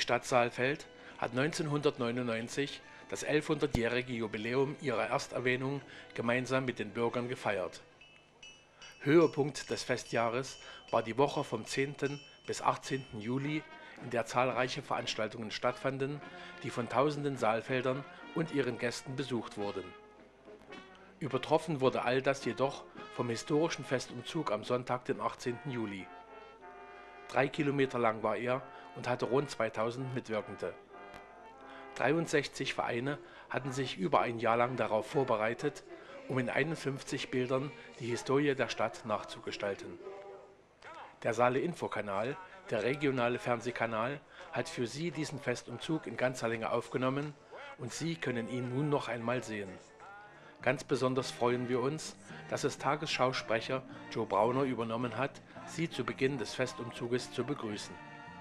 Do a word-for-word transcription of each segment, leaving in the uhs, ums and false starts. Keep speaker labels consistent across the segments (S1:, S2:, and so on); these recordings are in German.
S1: Stadt Saalfeld hat neunzehnhundertneunundneunzig das elfhundertjährige Jubiläum ihrer Ersterwähnung gemeinsam mit den Bürgern gefeiert. Höhepunkt des Festjahres war die Woche vom zehnten bis achtzehnten Juli, in der zahlreiche Veranstaltungen stattfanden, die von tausenden Saalfeldern und ihren Gästen besucht wurden. Übertroffen wurde all das jedoch vom historischen Festumzug am Sonntag, den achtzehnten Juli. Drei Kilometer lang war er und hatte rund zweitausend Mitwirkende. dreiundsechzig Vereine hatten sich über ein Jahr lang darauf vorbereitet, um in einundfünfzig Bildern die Historie der Stadt nachzugestalten. Der Saale-Info-Kanal, der regionale Fernsehkanal, hat für Sie diesen Festumzug in ganzer Länge aufgenommen und Sie können ihn nun noch einmal sehen. Ganz besonders freuen wir uns, dass es Tagesschausprecher Joe Brauner übernommen hat, Sie zu Beginn des Festumzuges zu begrüßen.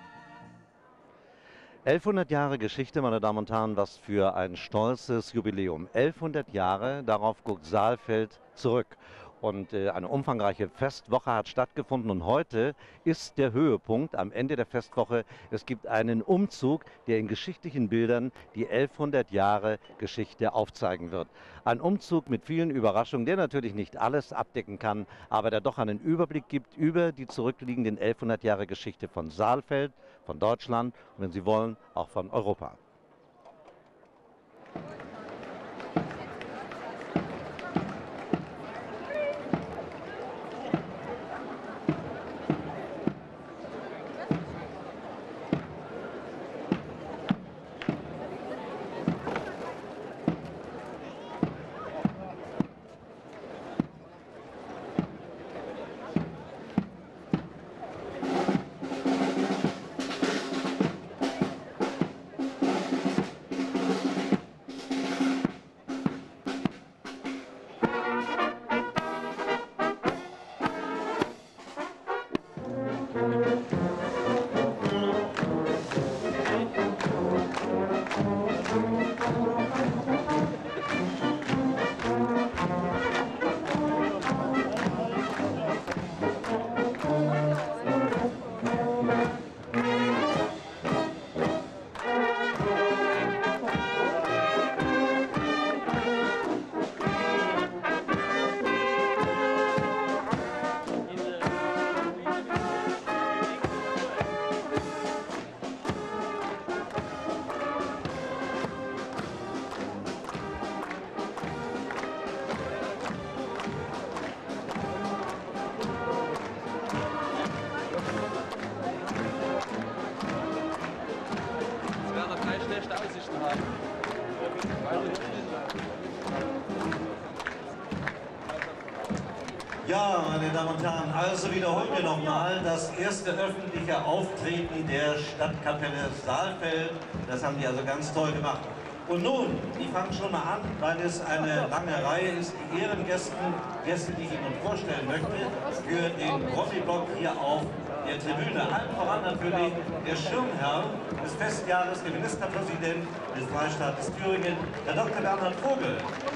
S2: elfhundert Jahre Geschichte, meine Damen und Herren, was für ein stolzes Jubiläum. elfhundert Jahre, darauf guckt Saalfeld zurück. Und äh, eine umfangreiche Festwoche hat stattgefunden und heute ist der Höhepunkt am Ende der Festwoche. Es gibt einen Umzug, der in geschichtlichen Bildern die elfhundert Jahre Geschichte aufzeigen wird. Ein Umzug mit vielen Überraschungen, der natürlich nicht alles abdecken kann, aber der doch einen Überblick gibt über die zurückliegenden elfhundert Jahre Geschichte von Saalfeld, von Deutschland und, wenn Sie wollen, auch von Europa.
S3: Ja, meine Damen und Herren, also wiederholen wir nochmal das erste öffentliche Auftreten der Stadtkapelle Saalfeld. Das haben die also ganz toll gemacht. Und nun, ich fange schon mal an, weil es eine lange Reihe ist, die Ehrengäste, Gäste, die ich Ihnen vorstellen möchte, für den Promi-Block hier auf der Tribüne. Allen voran natürlich der Schirmherr des Festjahres, der Ministerpräsident des Freistaates Thüringen, der Doktor Bernhard Vogel.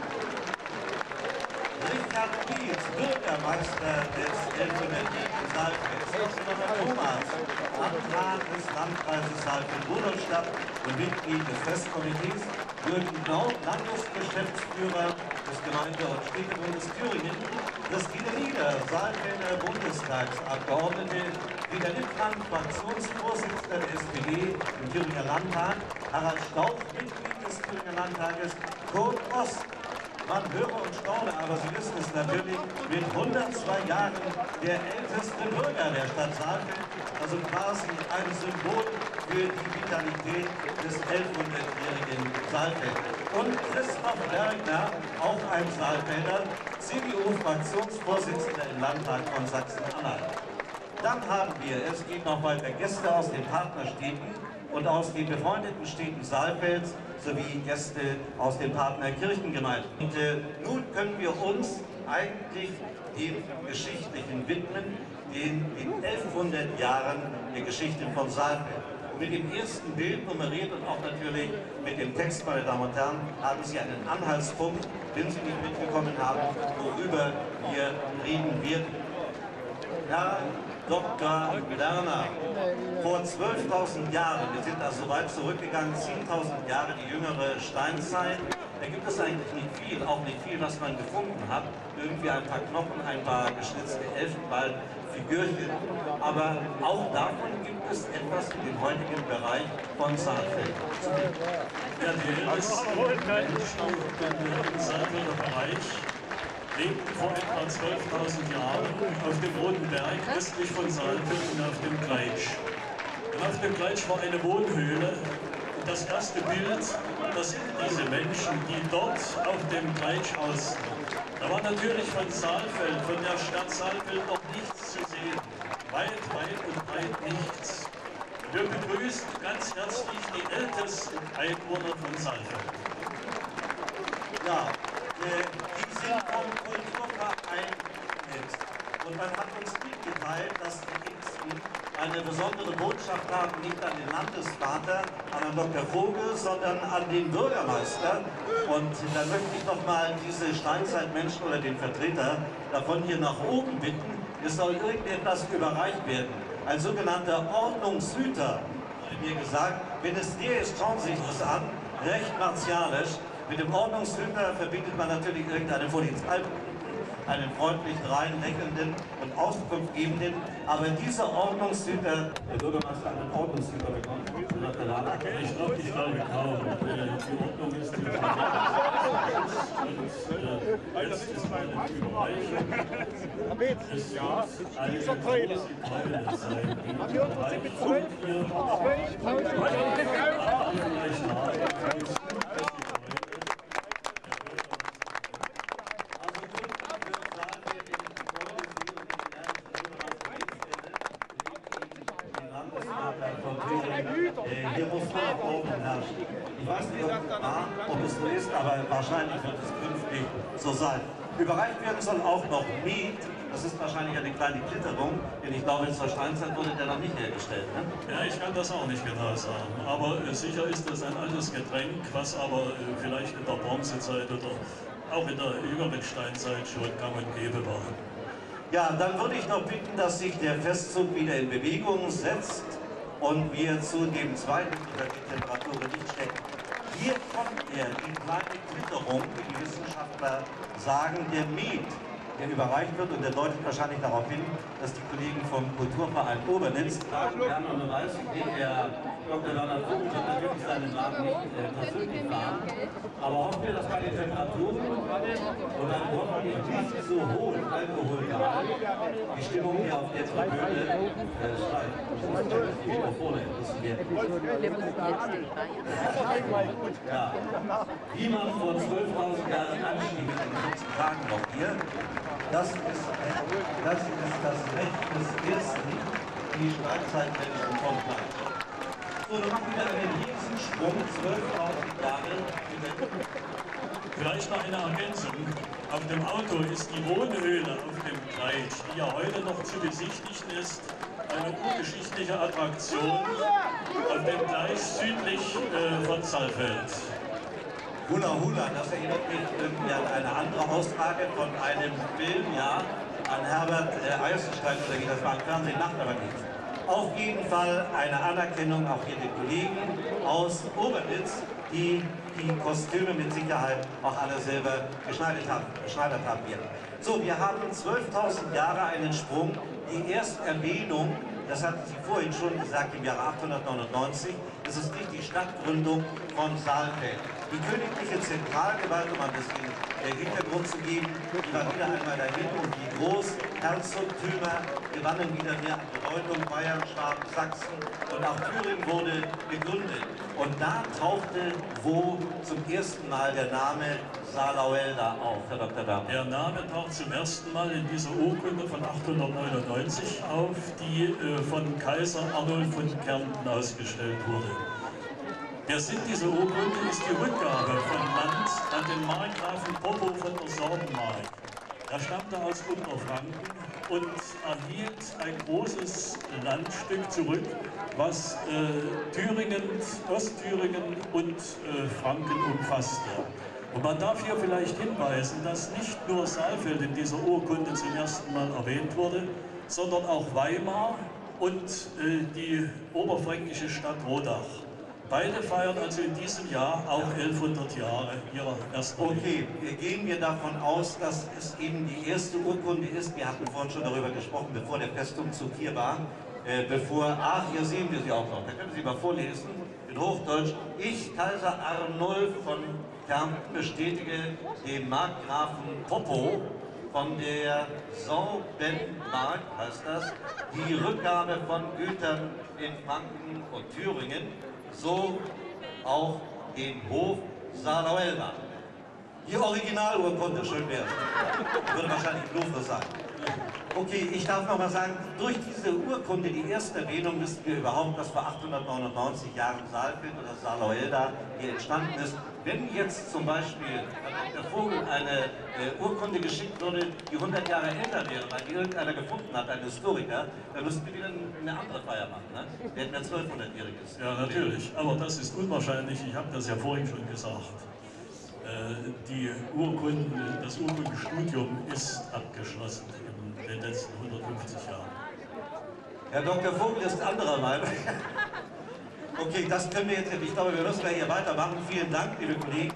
S3: Richard Pietz, Bürgermeister des elfhundertjährigen Saalfelds. Thomas, Landrat des Landkreises Saalfeld-Rudolstadt und Mitglied des Festkomitees. Jürgen Blaut, Landesgeschäftsführer des Gemeinde- und Städtebundes Thüringen. Christine Nieder, Saalfelder Bundestagsabgeordnete. Peter Lippmann, Fraktionsvorsitzender der S P D im Thüringer Landtag. Harald Stauch, Mitglied des Thüringer Landtages. Kurt Ost, man höre und staune, aber Sie wissen es natürlich, mit hundertzwei Jahren der älteste Bürger der Stadt Saalfeld, also quasi ein Symbol für die Vitalität des elfhundertjährigen Saalfeld. Und Christoph Bergner, auch ein Saalfelder, C D U-Fraktionsvorsitzender im Landtag von Sachsen-Anhalt. Dann haben wir, es geht noch weiter, Gäste aus den Partnerstädten und aus den befreundeten Städten Saalfelds sowie Gäste aus den Partnerkirchengemeinden. Und äh, nun können wir uns eigentlich dem Geschichtlichen widmen, den, den elfhundert Jahren der Geschichte von Saalfeld. Und mit dem ersten Bild nummeriert und auch natürlich mit dem Text, meine Damen und Herren, haben Sie einen Anhaltspunkt, wenn Sie nicht mitbekommen haben, worüber wir reden werden. Herr Doktor Lerner, vor zwölftausend Jahren, wir sind also weit zurückgegangen, zehntausend Jahre die jüngere Steinzeit, da gibt es eigentlich nicht viel, auch nicht viel, was man gefunden hat. Irgendwie ein paar Knochen, ein paar geschnitzte Elfenbeinfigürchen. Aber auch davon gibt es etwas in dem heutigen Bereich von Saalfeld.
S4: Ja, die ältesten Menschen im Saalfelder Bereich lebten vor etwa zwölftausend Jahren auf dem Roten Berg, östlich von Saalfeld und auf dem Gleitsch. Und auf dem Gleitsch war eine Wohnhöhle. Und das erste Bild, das sind diese Menschen, die dort auf dem Gleitsch hausten. Da war natürlich von Saalfeld, von der Stadt Saalfeld noch nichts zu sehen. Weit, weit und breit nichts. Wir begrüßen ganz herzlich die ältesten Einwohner von Saalfeld.
S3: Ja, äh, die sind vom Kulturverein mit. Und man hat uns mitgeteilt, dass die Kingston eine besondere Botschaft haben, nicht an den Landesvater, an Herrn Doktor Vogel, sondern an den Bürgermeister. Und dann möchte ich doch mal diese Steinzeitmenschen oder den Vertreter davon hier nach oben bitten. Es soll irgendetwas überreicht werden. Ein sogenannter Ordnungshüter, wurde mir gesagt, wenn es der ist, schauen Sie sich das an, recht martialisch. Mit dem Ordnungshüter verbindet man natürlich irgendeinen Polizeibeamten, einen freundlich rein lächelnden und Auskunftgebenden. Aber dieser Ordnungshüter, der Bürgermeister hat einen Ordnungshüter bekommen.
S4: Ich glaube, ich glaube kaum. Die Ordnung ist die und jetzt ist meine Überreichung. Es wird eine große Freude sein. Wir uns mit zwölf,
S3: Hier muss man oben herrschen. Ich weiß nicht, ob es so ist, aber wahrscheinlich wird es künftig so sein. Überreicht werden soll auch noch Miet. Das ist wahrscheinlich eine kleine Klitterung, denn ich glaube, zur Steinzeit wurde der noch nicht hergestellt. Ne?
S4: Ja, ich kann das auch nicht genau sagen. Aber äh, sicher ist das ein altes Getränk, was aber äh, vielleicht in der Bronzezeit oder auch in der jüngeren Steinzeit schon gang und gäbe war.
S3: Ja, dann würde ich noch bitten, dass sich der Festzug wieder in Bewegung setzt und wir zu dem zweiten unter die Temperatur nicht stecken. Hier kommt er, die kleine Klitterung, wie die Wissenschaftler sagen, der Miet, der überreicht wird, und der deutet wahrscheinlich darauf hin, dass die Kollegen vom Kulturverein Obernitz sagen, Bernhard Reis, der Doktor Werner Vogel wird natürlich seinen Laden nicht äh, persönlich fahren, aber hoffen wir, dass bei den Temperaturen und dann hoffen wir nicht so hohen Alkoholgehalt die Stimmung hier auf der Tribüne äh, steigt. Das ist die Mikrofone, müssen wir. Ja. Wie man vor zwölftausend Jahren anstieg, in den kurzen Tagen noch hier, das ist, das ist das Recht des Ersten, die Steinzeitmenschen vom Fleisch. So, dann machen wir einen Riesensprung, zwölftausend Jahre.
S4: Vielleicht noch eine Ergänzung. Auf dem Auto ist die Wohnhöhle auf dem Gleitsch, die ja heute noch zu besichtigen ist, eine urgeschichtliche Attraktion auf dem Gleis südlich äh, von Saalfeld.
S3: Hula Hula, das erinnert mich irgendwie an eine andere Aussage von einem Film, ja, an Herbert äh, Eisenstein oder wie das war, im Fernsehen lacht aber nicht. Auf jeden Fall eine Anerkennung auch hier den Kollegen aus Obernitz, die die Kostüme mit Sicherheit auch alle selber geschneidert haben. Geschneidert haben wir. So, wir haben zwölftausend Jahre einen Sprung. Die Ersterwähnung, das hatten Sie vorhin schon gesagt, im Jahre achthundertneunundneunzig, das ist nicht die Stadtgründung von Saalfeld. Die königliche Zentralgewalt, um ein bisschen äh, Hintergrund zu geben, die war wieder einmal dahin und die Großherzogtümer gewannen wieder mehr an Bedeutung. Bayern, Schwaben, Sachsen und auch Thüringen wurde gegründet. Und da tauchte wo zum ersten Mal der Name Saalauelda auf, Herr Doktor Werner?
S4: Der Name taucht zum ersten Mal in dieser Urkunde von achthundertneunundneunzig auf, die äh, von Kaiser Arnulf von Kärnten ausgestellt wurde. Der Sinn dieser Urkunde ist die Rückgabe von Land an den Markgrafen Poppo von der Sorbenmark. Er stammte aus Unterfranken und erhielt ein großes Landstück zurück, was äh, Thüringen, Ostthüringen und äh, Franken umfasste. Und man darf hier vielleicht hinweisen, dass nicht nur Saalfeld in dieser Urkunde zum ersten Mal erwähnt wurde, sondern auch Weimar und äh, die oberfränkische Stadt Rodach. Beide feiern also in diesem Jahr auch elfhundert Jahre ihrer ersten.
S3: Okay, gehen wir davon aus, dass es eben die erste Urkunde ist. Wir hatten vorhin schon darüber gesprochen, bevor der Festumzug hier war. Äh, bevor, ach, hier sehen wir sie auch noch. Da können Sie mal vorlesen, in Hochdeutsch. Ich, Kaiser Arnulf von Kärnten, bestätige dem Markgrafen Popo von der Saubenmark, heißt das, die Rückgabe von Gütern in Franken und Thüringen, so auch den Hof Salauelda. Die Originalurkunde, schön wäre es. Würde wahrscheinlich im Louvre sein. Okay, ich darf noch mal sagen, durch diese Urkunde, die erste Erwähnung, wissen wir überhaupt, dass vor achthundertneunundneunzig Jahren Saalfeld oder Salauelda hier entstanden ist. Wenn jetzt zum Beispiel der Vogel eine äh, Urkunde geschickt würde, die hundert Jahre älter wäre, weil die irgendeiner gefunden hat, ein Historiker, dann müssten wir wieder eine andere Feier machen. Ne? Wir hätten ja zwölfhundertjähriges.
S4: Ja, natürlich, aber das ist unwahrscheinlich. Ich habe das ja vorhin schon gesagt. Äh, die Urkunden, das Urkundenstudium ist abgeschlossen in den letzten hundertfünfzig Jahren.
S3: Herr Doktor Vogel ist anderer Meinung. Okay, das können wir jetzt, ich glaube, wir müssen hier weitermachen. Vielen Dank, liebe Kollegen.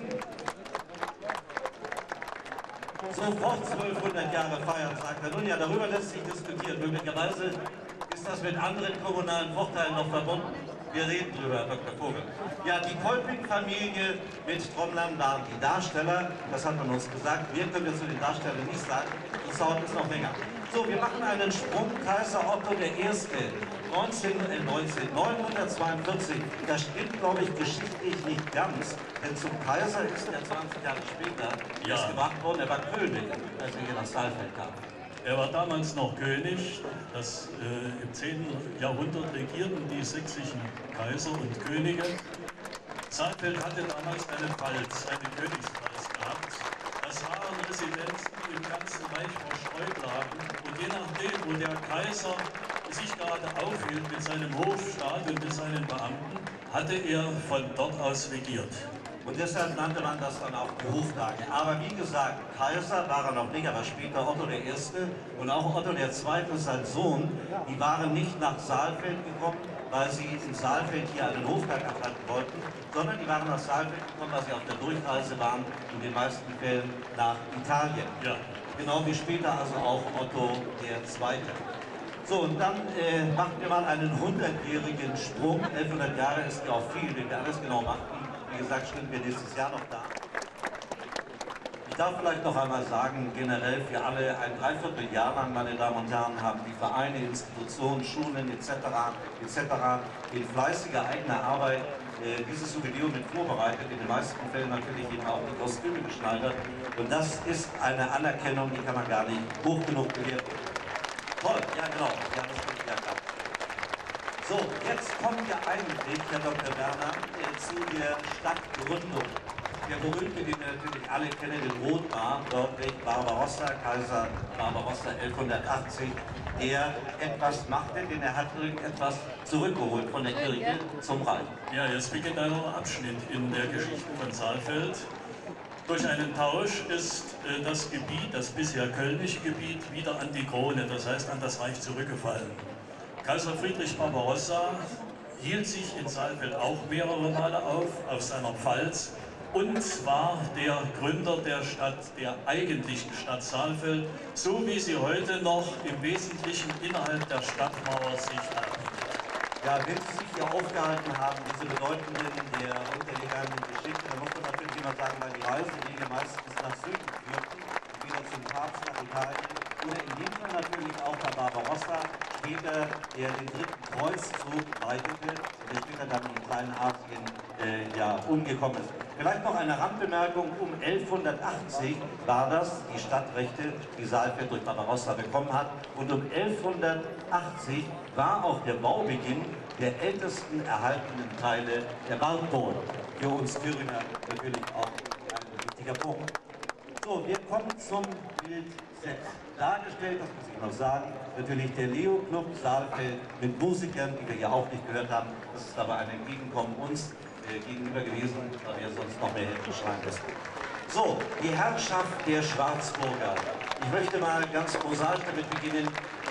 S3: Sofort zwölfhundert Jahre feiern, sagt er. Nun ja, darüber lässt sich diskutieren. Möglicherweise ist das mit anderen kommunalen Vorteilen noch verbunden. Wir reden drüber, Herr Doktor Vogel. Ja, die Kolping-Familie mit Trommlern waren die Darsteller. Das hat man uns gesagt. Wir können wir zu den Darstellern nicht sagen. Das dauert bis noch länger. So, wir machen einen Sprung. Kaiser Otto der Erste. neunzehnhundertzweiundvierzig, das stimmt, glaube ich, geschichtlich nicht ganz, denn zum Kaiser ist er zwanzig Jahre später
S4: ja.
S3: erst gemacht worden, er war König, als er hier nach Saalfeld kam.
S4: Er war damals noch König, das, äh, im zehnten Jahrhundert regierten die sächsischen Kaiser und Könige. Saalfeld hatte damals eine Pfalz, eine Königspfalz gehabt. Das waren Residenzen, die im ganzen Reich verstreut lagen und je nachdem, wo der Kaiser sich gerade aufhielt mit seinem Hofstaat und mit seinen Beamten, hatte er von dort aus regiert.
S3: Und deshalb nannte man das dann auch die Hoftage. Aber wie gesagt, Kaiser war er noch nicht, aber später Otto der Erste und auch Otto der Zweite, sein Sohn, die waren nicht nach Saalfeld gekommen, weil sie in Saalfeld hier einen Hoftag abhalten wollten, sondern die waren nach Saalfeld gekommen, weil sie auf der Durchreise waren, in den meisten Fällen nach Italien.
S4: Ja.
S3: Genau wie später also auch Otto der Zweite. So, und dann äh, machen wir mal einen hundertjährigen Sprung. elfhundert Jahre ist ja auch viel, wenn wir alles genau machen. Wie gesagt, stehen wir nächstes Jahr noch da. Ich darf vielleicht noch einmal sagen, generell für alle, ein Dreivierteljahr lang, meine Damen und Herren, haben die Vereine, Institutionen, Schulen et cetera et cetera in fleißiger eigener Arbeit äh, dieses Jubiläum mit vorbereitet, in den meisten Fällen natürlich eben auch die Kostüme geschneidert. Und das ist eine Anerkennung, die kann man gar nicht hoch genug bewerten. Toll, ja genau, ja, das wird ja klar. So, jetzt kommen wir eigentlich, Herr Doktor Werner, äh, zu der Stadtgründung. Der berühmte, den wir natürlich alle kennen, den Rotbar, wörtlich Barbarossa, Kaiser Barbarossa elfhundertachtzig, der etwas machte, denn er hat irgendetwas zurückgeholt von der Kirche zum Reich.
S4: Ja, jetzt beginnt ein neuer Abschnitt in der Geschichte von Saalfeld. Durch einen Tausch ist äh, das Gebiet, das bisher kölnische Gebiet, wieder an die Krone, das heißt an das Reich zurückgefallen. Kaiser Friedrich Barbarossa hielt sich in Saalfeld auch mehrere Male auf, auf seiner Pfalz, und war der Gründer der Stadt, der eigentlichen Stadt Saalfeld, so wie sie heute noch im Wesentlichen innerhalb der Stadtmauer sich hat.
S3: Ja, wenn Sie sich hier aufgehalten haben, diese bedeutenden der untergegangenen Geschichte, dann muss man natürlich immer sagen, weil die Reisewege meistens nach Süden führten, entweder zum Papst nach Italien oder in dem Fall natürlich auch bei Barbarossa, später der den dritten Kreuzzug leitete, der später dann in Kleinasien äh, ja, umgekommen ist. Vielleicht noch eine Randbemerkung, um elfhundertachtzig war das, die Stadtrechte, die Saalfeld durch Barbarossa bekommen hat, und um elfhundertachtzig war auch der Baubeginn der ältesten erhaltenen Teile der Waldburg. Für uns Thüringer natürlich auch ein wichtiger Punkt. So, wir kommen zum Bild sechs. Dargestellt, das muss ich noch sagen, natürlich der Leo Club Saalfeld mit Musikern, die wir hier auch nicht gehört haben. Das ist aber ein Entgegenkommen uns äh, gegenüber gewesen, weil wir sonst noch mehr hätten schreien müssen. So, die Herrschaft der Schwarzburger. Ich möchte mal ganz prosaisch damit beginnen.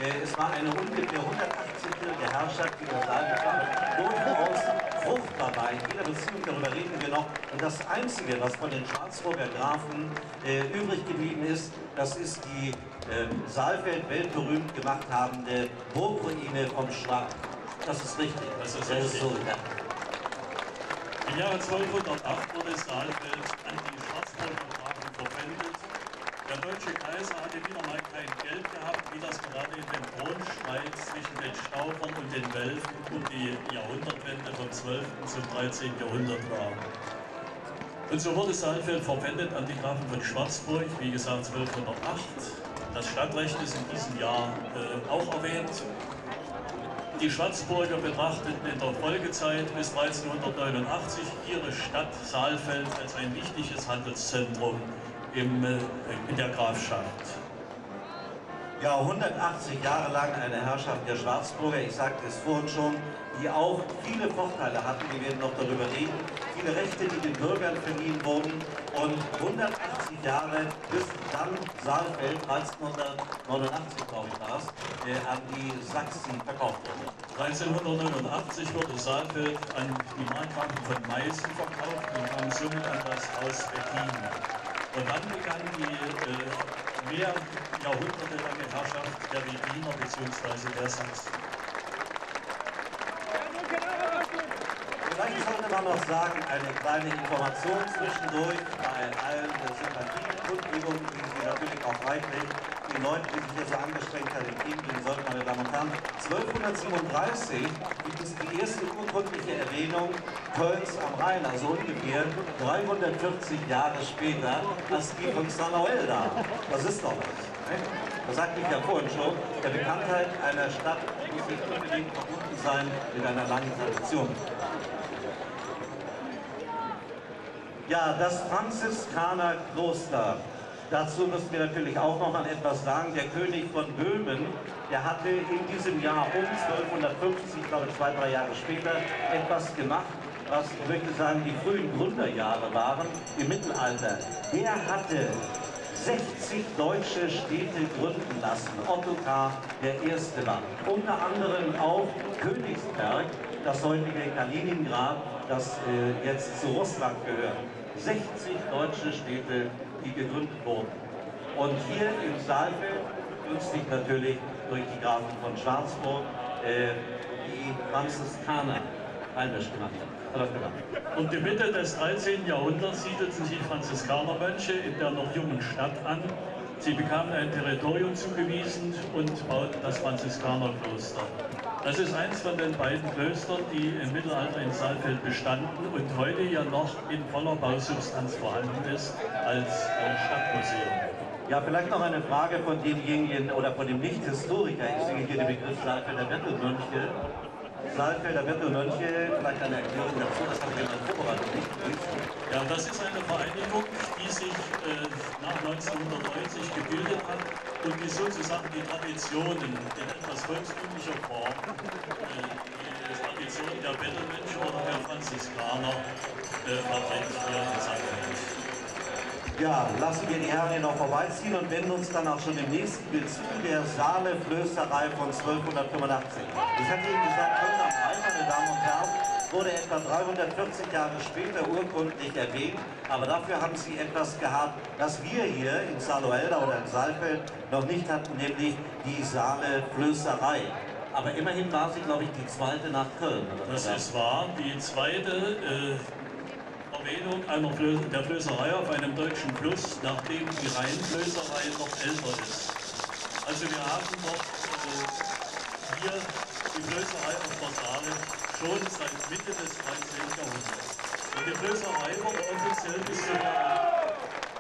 S3: Es war eine ungefähr hundertachtzig-jährige Herrschaft, die der Saalfeld war, durchaus fruchtbar war. In jeder Beziehung, darüber reden wir noch. Und das Einzige, was von den Schwarzburger Grafen äh, übrig geblieben ist, das ist die äh, Saalfeld weltberühmt gemacht habende Burgruine vom Schwab. Das ist richtig.
S4: Das ist
S3: das
S4: richtig.
S3: Ist so, ja.
S4: Im Jahre zwölfhundertacht wurde Saalfeld an die Schwarzburger Grafen verpfändet. Der deutsche Kaiser hatte wieder mal kein Geld gehabt, wie das gerade in dem Thronstreit zwischen den Staufern und den Welfen um die Jahrhundertwende vom zwölften zum dreizehnten Jahrhundert war. Und so wurde Saalfeld verpfändet an die Grafen von Schwarzburg, wie gesagt zwölfhundertacht. Das Stadtrecht ist in diesem Jahr äh, auch erwähnt. Die Schwarzburger betrachteten in der Folgezeit bis dreizehnhundertneunundachtzig ihre Stadt Saalfeld als ein wichtiges Handelszentrum im, äh, in der Grafschaft.
S3: Ja, hundertachtzig Jahre lang eine Herrschaft der Schwarzburger, ich sagte es vorhin schon, die auch viele Vorteile hatten, wir werden noch darüber reden, viele Rechte, die den Bürgern verliehen wurden und hundertachtzig Jahre bis dann Saalfeld dreizehnhundertneunundachtzig, glaube ich, war es, äh, an die Sachsen verkauft wurde.
S4: dreizehnhundertneunundachtzig wurde Saalfeld an die Markgrafen von Meißen verkauft und kam somit an das Haus Wettin. Und dann begann die äh, mehr Jahrhunderte lange Herrschaft der Wettiner bzw. der Sachsen.
S3: Vielleicht sollte man noch sagen, eine kleine Information zwischendurch bei allen Sympathiekundgebungen, die Sie natürlich auch reichlich den Leuten, die sich hier so angestrengt haben, entgegengehen sollten, meine Damen und Herren. zwölfhundertsiebenunddreißig gibt es die erste urkundliche Erwähnung Kölns am Rhein, also ungefähr dreihundertvierzig Jahre später als die von Saint-Noël da. Das ist doch was. Ne? Das sagte ich ja vorhin schon, der Bekanntheit einer Stadt muss nicht unbedingt verbunden sein mit einer langen Tradition. Ja, das Franziskanerkloster. Dazu müssen wir natürlich auch noch mal etwas sagen. Der König von Böhmen, der hatte in diesem Jahr um zwölfhundertfünfzig, ich glaube zwei, drei Jahre später, etwas gemacht, was, ich möchte sagen, die frühen Gründerjahre waren im Mittelalter. Der hatte sechzig deutsche Städte gründen lassen. Ottokar der Erste war. Unter anderem auch Königsberg, das heutige Kaliningrad, das äh, jetzt zu Russland gehört. sechzig deutsche Städte, die gegründet wurden. Und hier in Saalfeld, günstig natürlich durch die Grafen von Schwarzburg, äh, die Franziskaner heimisch gemacht haben.
S4: Und in Mitte des dreizehnten Jahrhunderts siedelten sich Franziskanermönche in der noch jungen Stadt an. Sie bekamen ein Territorium zugewiesen und bauten das Franziskanerkloster. Das ist eins von den beiden Klöstern, die im Mittelalter in Saalfeld bestanden und heute ja noch in voller Bausubstanz vorhanden ist als Stadtmuseum.
S3: Ja, vielleicht noch eine Frage von demjenigen oder von dem Nicht-Historiker. Ich sehe hier den Begriff Saalfelder Bettelmönche. Saalfelder Bettelmönche, vielleicht eine Erklärung dazu, das habe ich in meiner Vorbereitung nicht gelesen.
S4: Ja, das ist eine Vereinigung, die sich äh, nach neunzehnhundertneunzig gebildet hat und die sozusagen die Traditionen in etwas volkstümlicher Form, äh, die Tradition der Bettelmönche oder der Franziskaner äh, vertritt hier in Saalfeld.
S3: Ja, lassen wir die Herren hier noch vorbeiziehen und wenden uns dann auch schon im nächsten Bild zu der Saale-Flößerei von zwölfhundertfünfundachtzig. Ich hatte Ihnen gesagt, Köln am Rhein, meine Damen und Herren, wurde etwa dreihundertvierzig Jahre später urkundlich erwähnt, aber dafür haben Sie etwas gehabt, das wir hier in Saale-Elda oder in Saalfeld noch nicht hatten, nämlich die Saale-Flößerei. Aber immerhin war sie, glaube ich, die zweite nach Köln.
S4: Das ist wahr, die zweite äh, Erwähnung einer Flö der Flößerei auf einem deutschen Fluss, nachdem die Rheinflößerei noch älter ist. Also wir haben noch äh, hier die Flößerei auf der Saale schon seit Mitte des dreizehnten Jahrhunderts. Und die Flößerei wurde offiziell bis zum Jahre,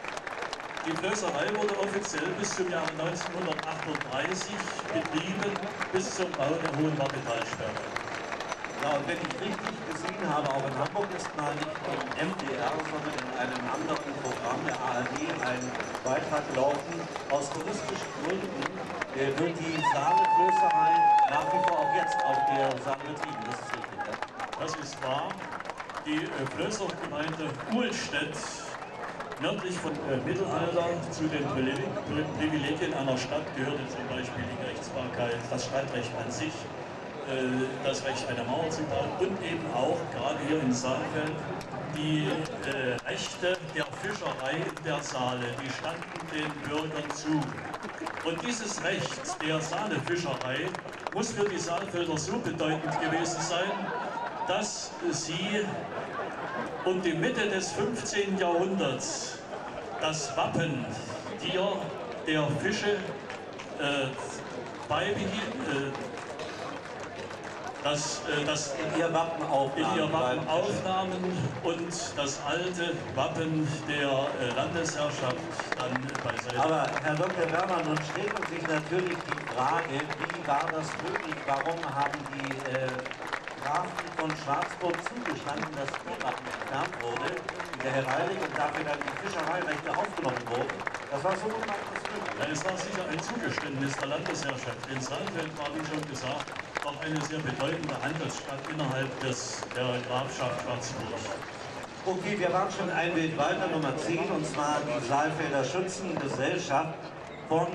S4: die Flößerei wurde offiziell bis zum Jahre neunzehnhundertachtunddreißig betrieben, bis zum Bau der Hohen Marketalsperre.
S3: Ja, und wenn ich richtig gesehen habe, auch in Hamburg ist mal nicht im M D R, sondern in einem anderen Programm der A R D ein Beitrag gelaufen. Aus touristischen Gründen äh, wird die Saale-Flößerei nach wie vor auch jetzt auf der Saale betrieben. Das ist richtig, ja?
S4: Das ist wahr. Die äh, Flößergemeinde Uhlstedt Nördlich von äh, Mittelalter zu den Privilegien einer Stadt gehörte zum Beispiel die Gerichtsbarkeit, das Stadtrecht an sich, äh, das Recht, eine Mauer zu bauen und eben auch, gerade hier in Saalfeld, die äh, Rechte der Fischerei der Saale, die standen den Bürgern zu. Und dieses Recht der Saalefischerei muss für die Saalfelder so bedeutend gewesen sein, dass sie um die Mitte des fünfzehnten Jahrhunderts das Wappen Tier der Fische äh, beibehielt, äh, das, äh, das
S3: In ihr Wappen aufnahmen.
S4: in ihr Wappen aufnahmen und das alte Wappen der äh, Landesherrschaft dann beiseite.
S3: Aber Herr Doktor Werner, nun stellt sich natürlich die Frage, wie war das möglich? Warum haben die äh, Grafen von Schwarzburg zugestanden, dass Tierwappen entfernt wurde in der Heraldik und dafür dann die Fischereirechte aufgenommen wurden? Das war so gemachtes möglich.
S4: Ja, es war sicher ein Zugeständnis der Landesherrschaft. In Saalfeld war, wie schon gesagt, auch eine sehr bedeutende Handelsstadt innerhalb des, der Grafschaft Schwarzburg.
S3: Okay, wir waren schon ein Bild weiter, Nummer zehn, und zwar die Saalfelder Schützengesellschaft von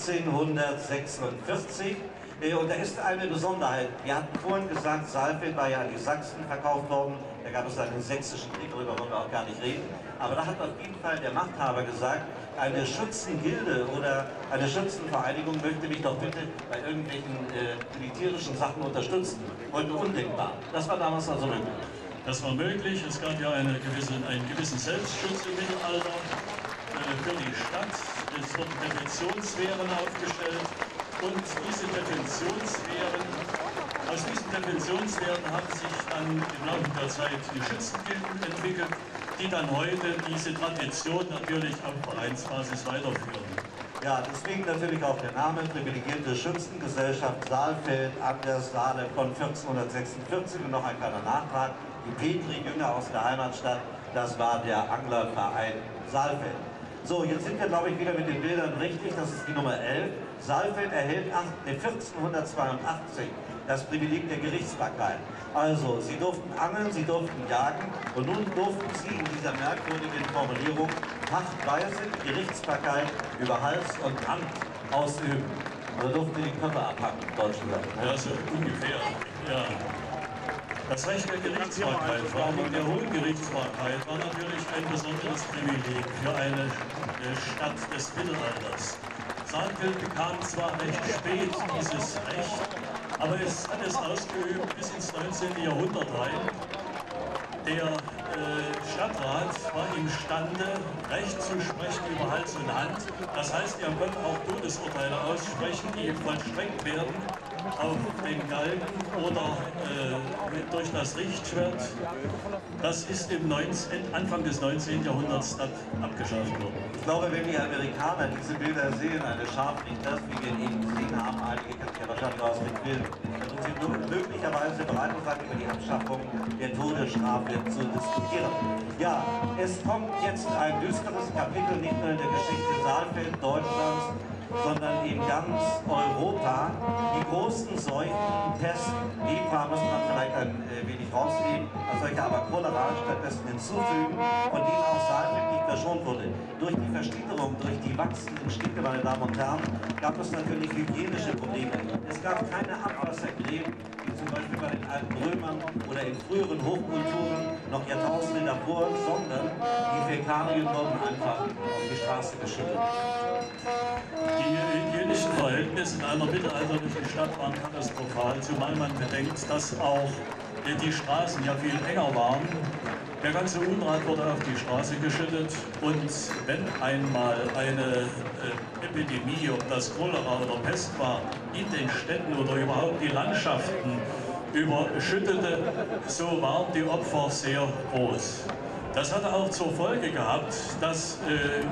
S3: vierzehnhundertsechsundvierzig. Und da ist eine Besonderheit. Wir hatten vorhin gesagt, Saalfeld war ja an die Sachsen verkauft worden. Da gab es dann den Sächsischen Krieg, darüber wollen wir auch gar nicht reden. Aber da hat auf jeden Fall der Machthaber gesagt, eine Schützengilde oder eine Schützenvereinigung möchte mich doch bitte bei irgendwelchen äh, militärischen Sachen unterstützen. Heute undenkbar. Das war damals also möglich.
S4: Das war möglich. Es gab ja eine gewisse, einen gewissen Selbstschutz im Mittelalter äh, für die Stadt. Es wurden Detentionswehren aufgestellt. Und diese Detentionswehren, aus diesen Detentionswehren haben sich dann im Laufe der Zeit die Schützengilden entwickelt, die dann heute diese Tradition natürlich auf Vereinsbasis weiterführen.
S3: Ja, deswegen natürlich auch der Name Privilegierte Schützengesellschaft Saalfeld an der Saale von vierzehnhundertsechsundvierzig. Und noch ein kleiner Nachtrag, die Petri, Jünger aus der Heimatstadt, das war der Anglerverein Saalfeld. So, jetzt sind wir, glaube ich, wieder mit den Bildern richtig. Das ist die Nummer elf. Saalfeld erhält vierzehnhundertzweiundachtzig das Privileg der Gerichtsbarkeit. Also, sie durften angeln, sie durften jagen und nun durften sie in dieser merkwürdigen Formulierung pachtweise die Gerichtsbarkeit über Hals und Hand ausüben. Also durften sie die Köpfe abhacken, in Deutsch gesagt.
S4: Ja, so ungefähr. Ja. Das Recht der Gerichtsbarkeit, vor allem der hohen Gerichtsbarkeit, war natürlich ein besonderes Privileg für eine Stadt des Mittelalters. Saalfeld bekam zwar recht spät dieses Recht, aber es hat es ausgeübt bis ins neunzehnte Jahrhundert rein. Der äh, Stadtrat war imstande, Recht zu sprechen über Hals und Hand. Das heißt, er konnte auch Todesurteile aussprechen, die vollstreckt werden auf den Galgen oder äh, durch das Richtschwert. Das ist im neunzehnten, Anfang des neunzehnten Jahrhunderts abgeschafft worden.
S3: Ich glaube, wenn die Amerikaner diese Bilder sehen, eine Scharfrichter, wie wir ihn eben gesehen haben, einige kennen ja wahrscheinlich aus dem Film, dann sind sie möglicherweise bereit, über die Abschaffung der Todesstrafe zu diskutieren. Ja, es kommt jetzt ein düsteres Kapitel, nicht nur in der Geschichte Saalfeld, Deutschlands, sondern in ganz Europa. Die großen Seuchen, Pest, Lepra muss man vielleicht ein äh, wenig rausnehmen, als solche aber Cholera stattdessen hinzufügen, von denen auch Saalfeld nicht verschont wurde. Durch die Verstädterung, durch die wachsenden Städte, meine Damen und Herren, gab es natürlich hygienische Probleme. Es gab keine Abwassergräben, wie zum Beispiel bei den alten Römern oder in früheren Hochkulturen noch Jahrtausende davor, sondern die Fäkalien wurden einfach auf die Straße geschüttet.
S4: Die hygienischen Verhältnisse in einer mittelalterlichen Stadt waren katastrophal, zumal man bedenkt, dass auch die Straßen ja viel enger waren. Der ganze Unrat wurde auf die Straße geschüttet und wenn einmal eine äh, Epidemie, ob das Cholera oder Pest war, in den Städten oder überhaupt die Landschaften überschüttete, so waren die Opfer sehr groß. Das hatte auch zur Folge gehabt, dass äh,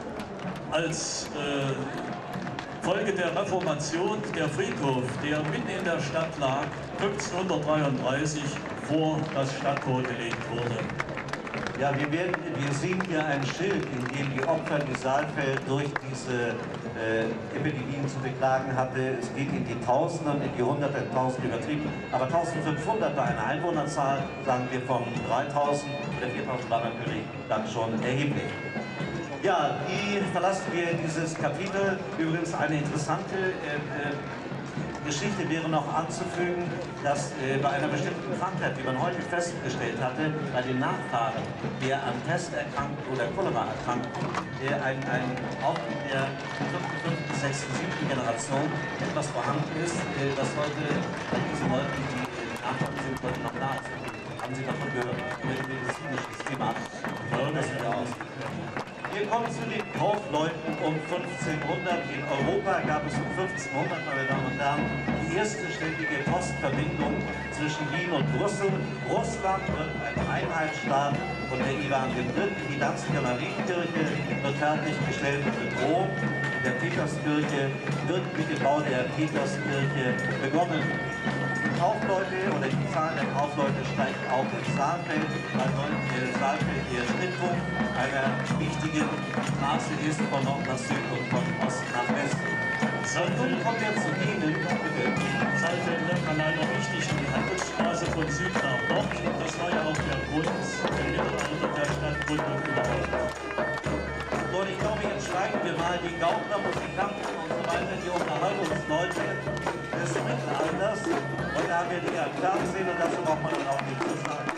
S4: als äh, Folge der Reformation der Friedhof, der mitten in der Stadt lag, fünfzehnhundertdreiunddreißig vor das Stadttor gelegt wurde.
S3: Ja, wir, werden, wir sehen hier ein Schild, in dem die Opfer, die Saalfeld durch diese äh, Epidemien zu beklagen hatte. Es geht in die Tausende und in die Hunderte, Tausend übertrieben. Aber eintausendfünfhundert war eine Einwohnerzahl, sagen wir von dreitausend Der viertausend war natürlich dann schon erheblich. Ja, wie verlassen wir dieses Kapitel? Übrigens eine interessante äh, äh, Geschichte wäre noch anzufügen, dass äh, bei einer bestimmten Krankheit, die man heute festgestellt hatte, bei den Nachfahren, der an Pest erkrankt oder Cholera erkrankt, äh, ein, ein, auch in der fünften, fünften, sechsten, siebten Generation etwas vorhanden ist, äh, das heute bei diesen Leuten, die äh, Nachfahren sind, heute noch nahe sind. Haben Sie davon gehört? Ein medizinisches Thema. Ja, das wieder aus. Wir kommen zu den Kaufleuten um fünfzehnhundert. In Europa gab es um fünfzehnhundert, meine Damen und Herren, die erste ständige Postverbindung zwischen Wien und Brüssel. Russland wird ein Einheitsstaat und der Iran den dritten. Die Danziger Marienkirche wird fertiggestellt mit Rom. In der Peterskirche wird mit dem Bau der Peterskirche begonnen. Die Kaufleute oder die Zahl der Kaufleute steigt auch in Saalfeld, weil äh, Saalfeld der Schnittpunkt einer wichtigen Straße ist von Nord nach Süd und von Ost nach West. Nun kommt er zu Ihnen, bitte.
S4: Saalfeld lag allein noch wichtig die Handelsstraße von Süd nach Nord. Das war ja auch der Grund der Mittelalter der Stadtgründung überhaupt.
S3: Und ich glaube, jetzt steigen wir mal die Gaukler, Musikanten und so weiter, die Unterhaltungsleute des Mittelalters. Und da haben wir die ja klar gesehen und dazu braucht man dann auch nichts zu sagen.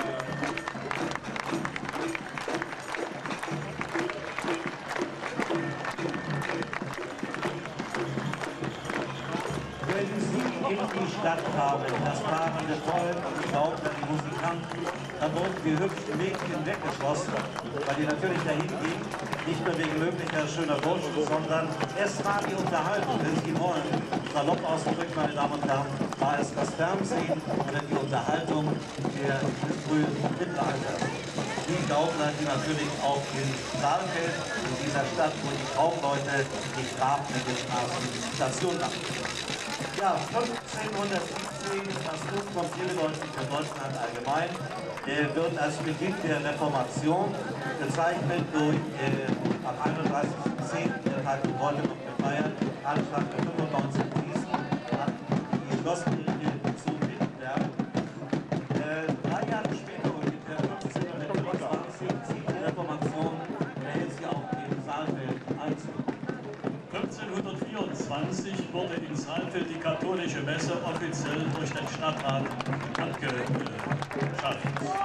S3: Wenn Sie in die Stadt kamen, das fahrende Volk, die Gaukler, die Musikanten, dann wurden die hübschen Mädchen weggeschossen, weil die natürlich dahin gingen, nicht nur wegen möglicher schöner Burschen, sondern es war die Unterhaltung, wenn Sie wollen. Salopp ausgedrückt, meine Damen und Herren, war es das Fernsehen oder die Unterhaltung der, des frühen Mittelalters. Die Gaukler, die natürlich auch in Saalfeld, in dieser Stadt, wo die Kaufleute die Strafen in den Straßen Station machen. Ja, fünfzehnhundertsiebzehn, das Buch vom Kirchendeutschen für Deutschland allgemein, äh, wird als Beginn der Reformation bezeichnet durch äh, am einunddreißigsten zehnten der Tag wird heute noch gefeiert, Anschlag der fünfundneunzig Priester an die Schlosskirche zu Wittenberg. Äh, drei Jahre später, ungefähr fünfzehnhundertfünfundzwanzig, zieht die Reformation, erhält sie auch in Saalfeld Einzug.
S4: fünfzehnhundertvierundzwanzig wurde in Saalfeld die katholische Messe offiziell durch den Stadtrat abgeschafft.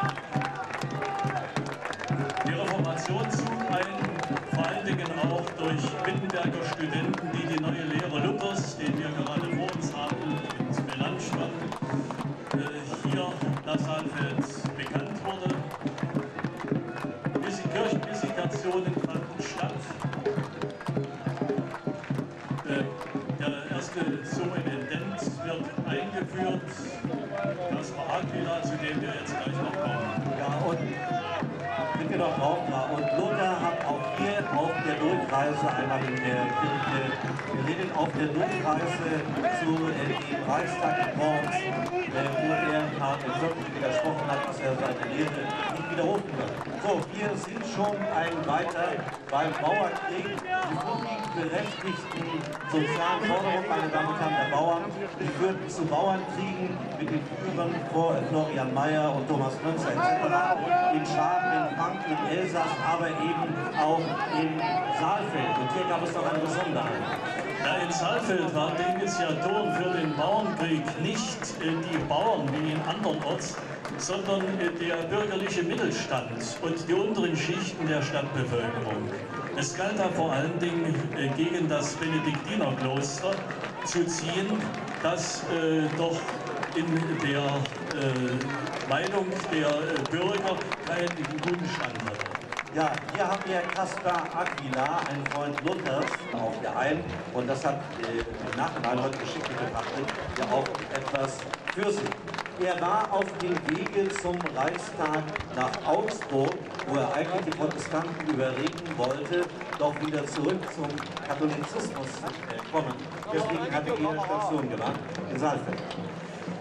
S4: Die Reformation zog ein, vor allen Dingen auch durch Wittenberger Studenten, die die neue Lehre Luthers, den wir gerade vor uns haben, in Melanchthon, hier nach Saalfeld bekannt wurde. Diese Kirchenvisitationen fanden statt. Der erste Superintendent wird eingeführt, das war Aquila, zu dem wir jetzt gleich noch kommen.
S3: Ja, und sind wir noch drauf, ja. Und Luther hat auch hier auf der Durchreise, einmal in der Kirche geredet, auf der Durchreise zu äh, dem Reichstag in Worms, äh, wo er Karl der Fünfte widersprochen hat, dass er seine Lehre nicht wiederholen wird. So, wir sind schon ein weiter beim Bauernkrieg. Die vorwiegend berechtigten sozialen Forderungen, meine Damen und Herren, der Bauern, die führten zu Bauernkriegen mit den Führern vor Florian Mayer und Thomas Münzer et cetera in Schwaben, in Franken, in Elsass, aber eben auch in Saalfeld. Und hier gab es noch eine Besonderheit.
S4: Ja, in Saalfeld waren die Initiatoren für den Bauernkrieg nicht äh, die Bauern wie in andernorts, sondern äh, der bürgerliche Mittelstand und die unteren Schichten der Stadtbevölkerung. Es galt da vor allen Dingen äh, gegen das Benediktinerkloster zu ziehen, das äh, doch in der äh, Meinung der äh, Bürger keinen guten Stand hatte.
S3: Ja, hier haben wir Caspar Aquila, ein Freund Luthers, auf der Ein. Und das hat äh, im Nachhinein heute Geschichte betrachtet, ja auch etwas für sich. Er war auf dem Wege zum Reichstag nach Augsburg, wo er eigentlich die Protestanten überreden wollte, doch wieder zurück zum Katholizismus zu kommen. Deswegen hat er eine Station gemacht in Saalfeld.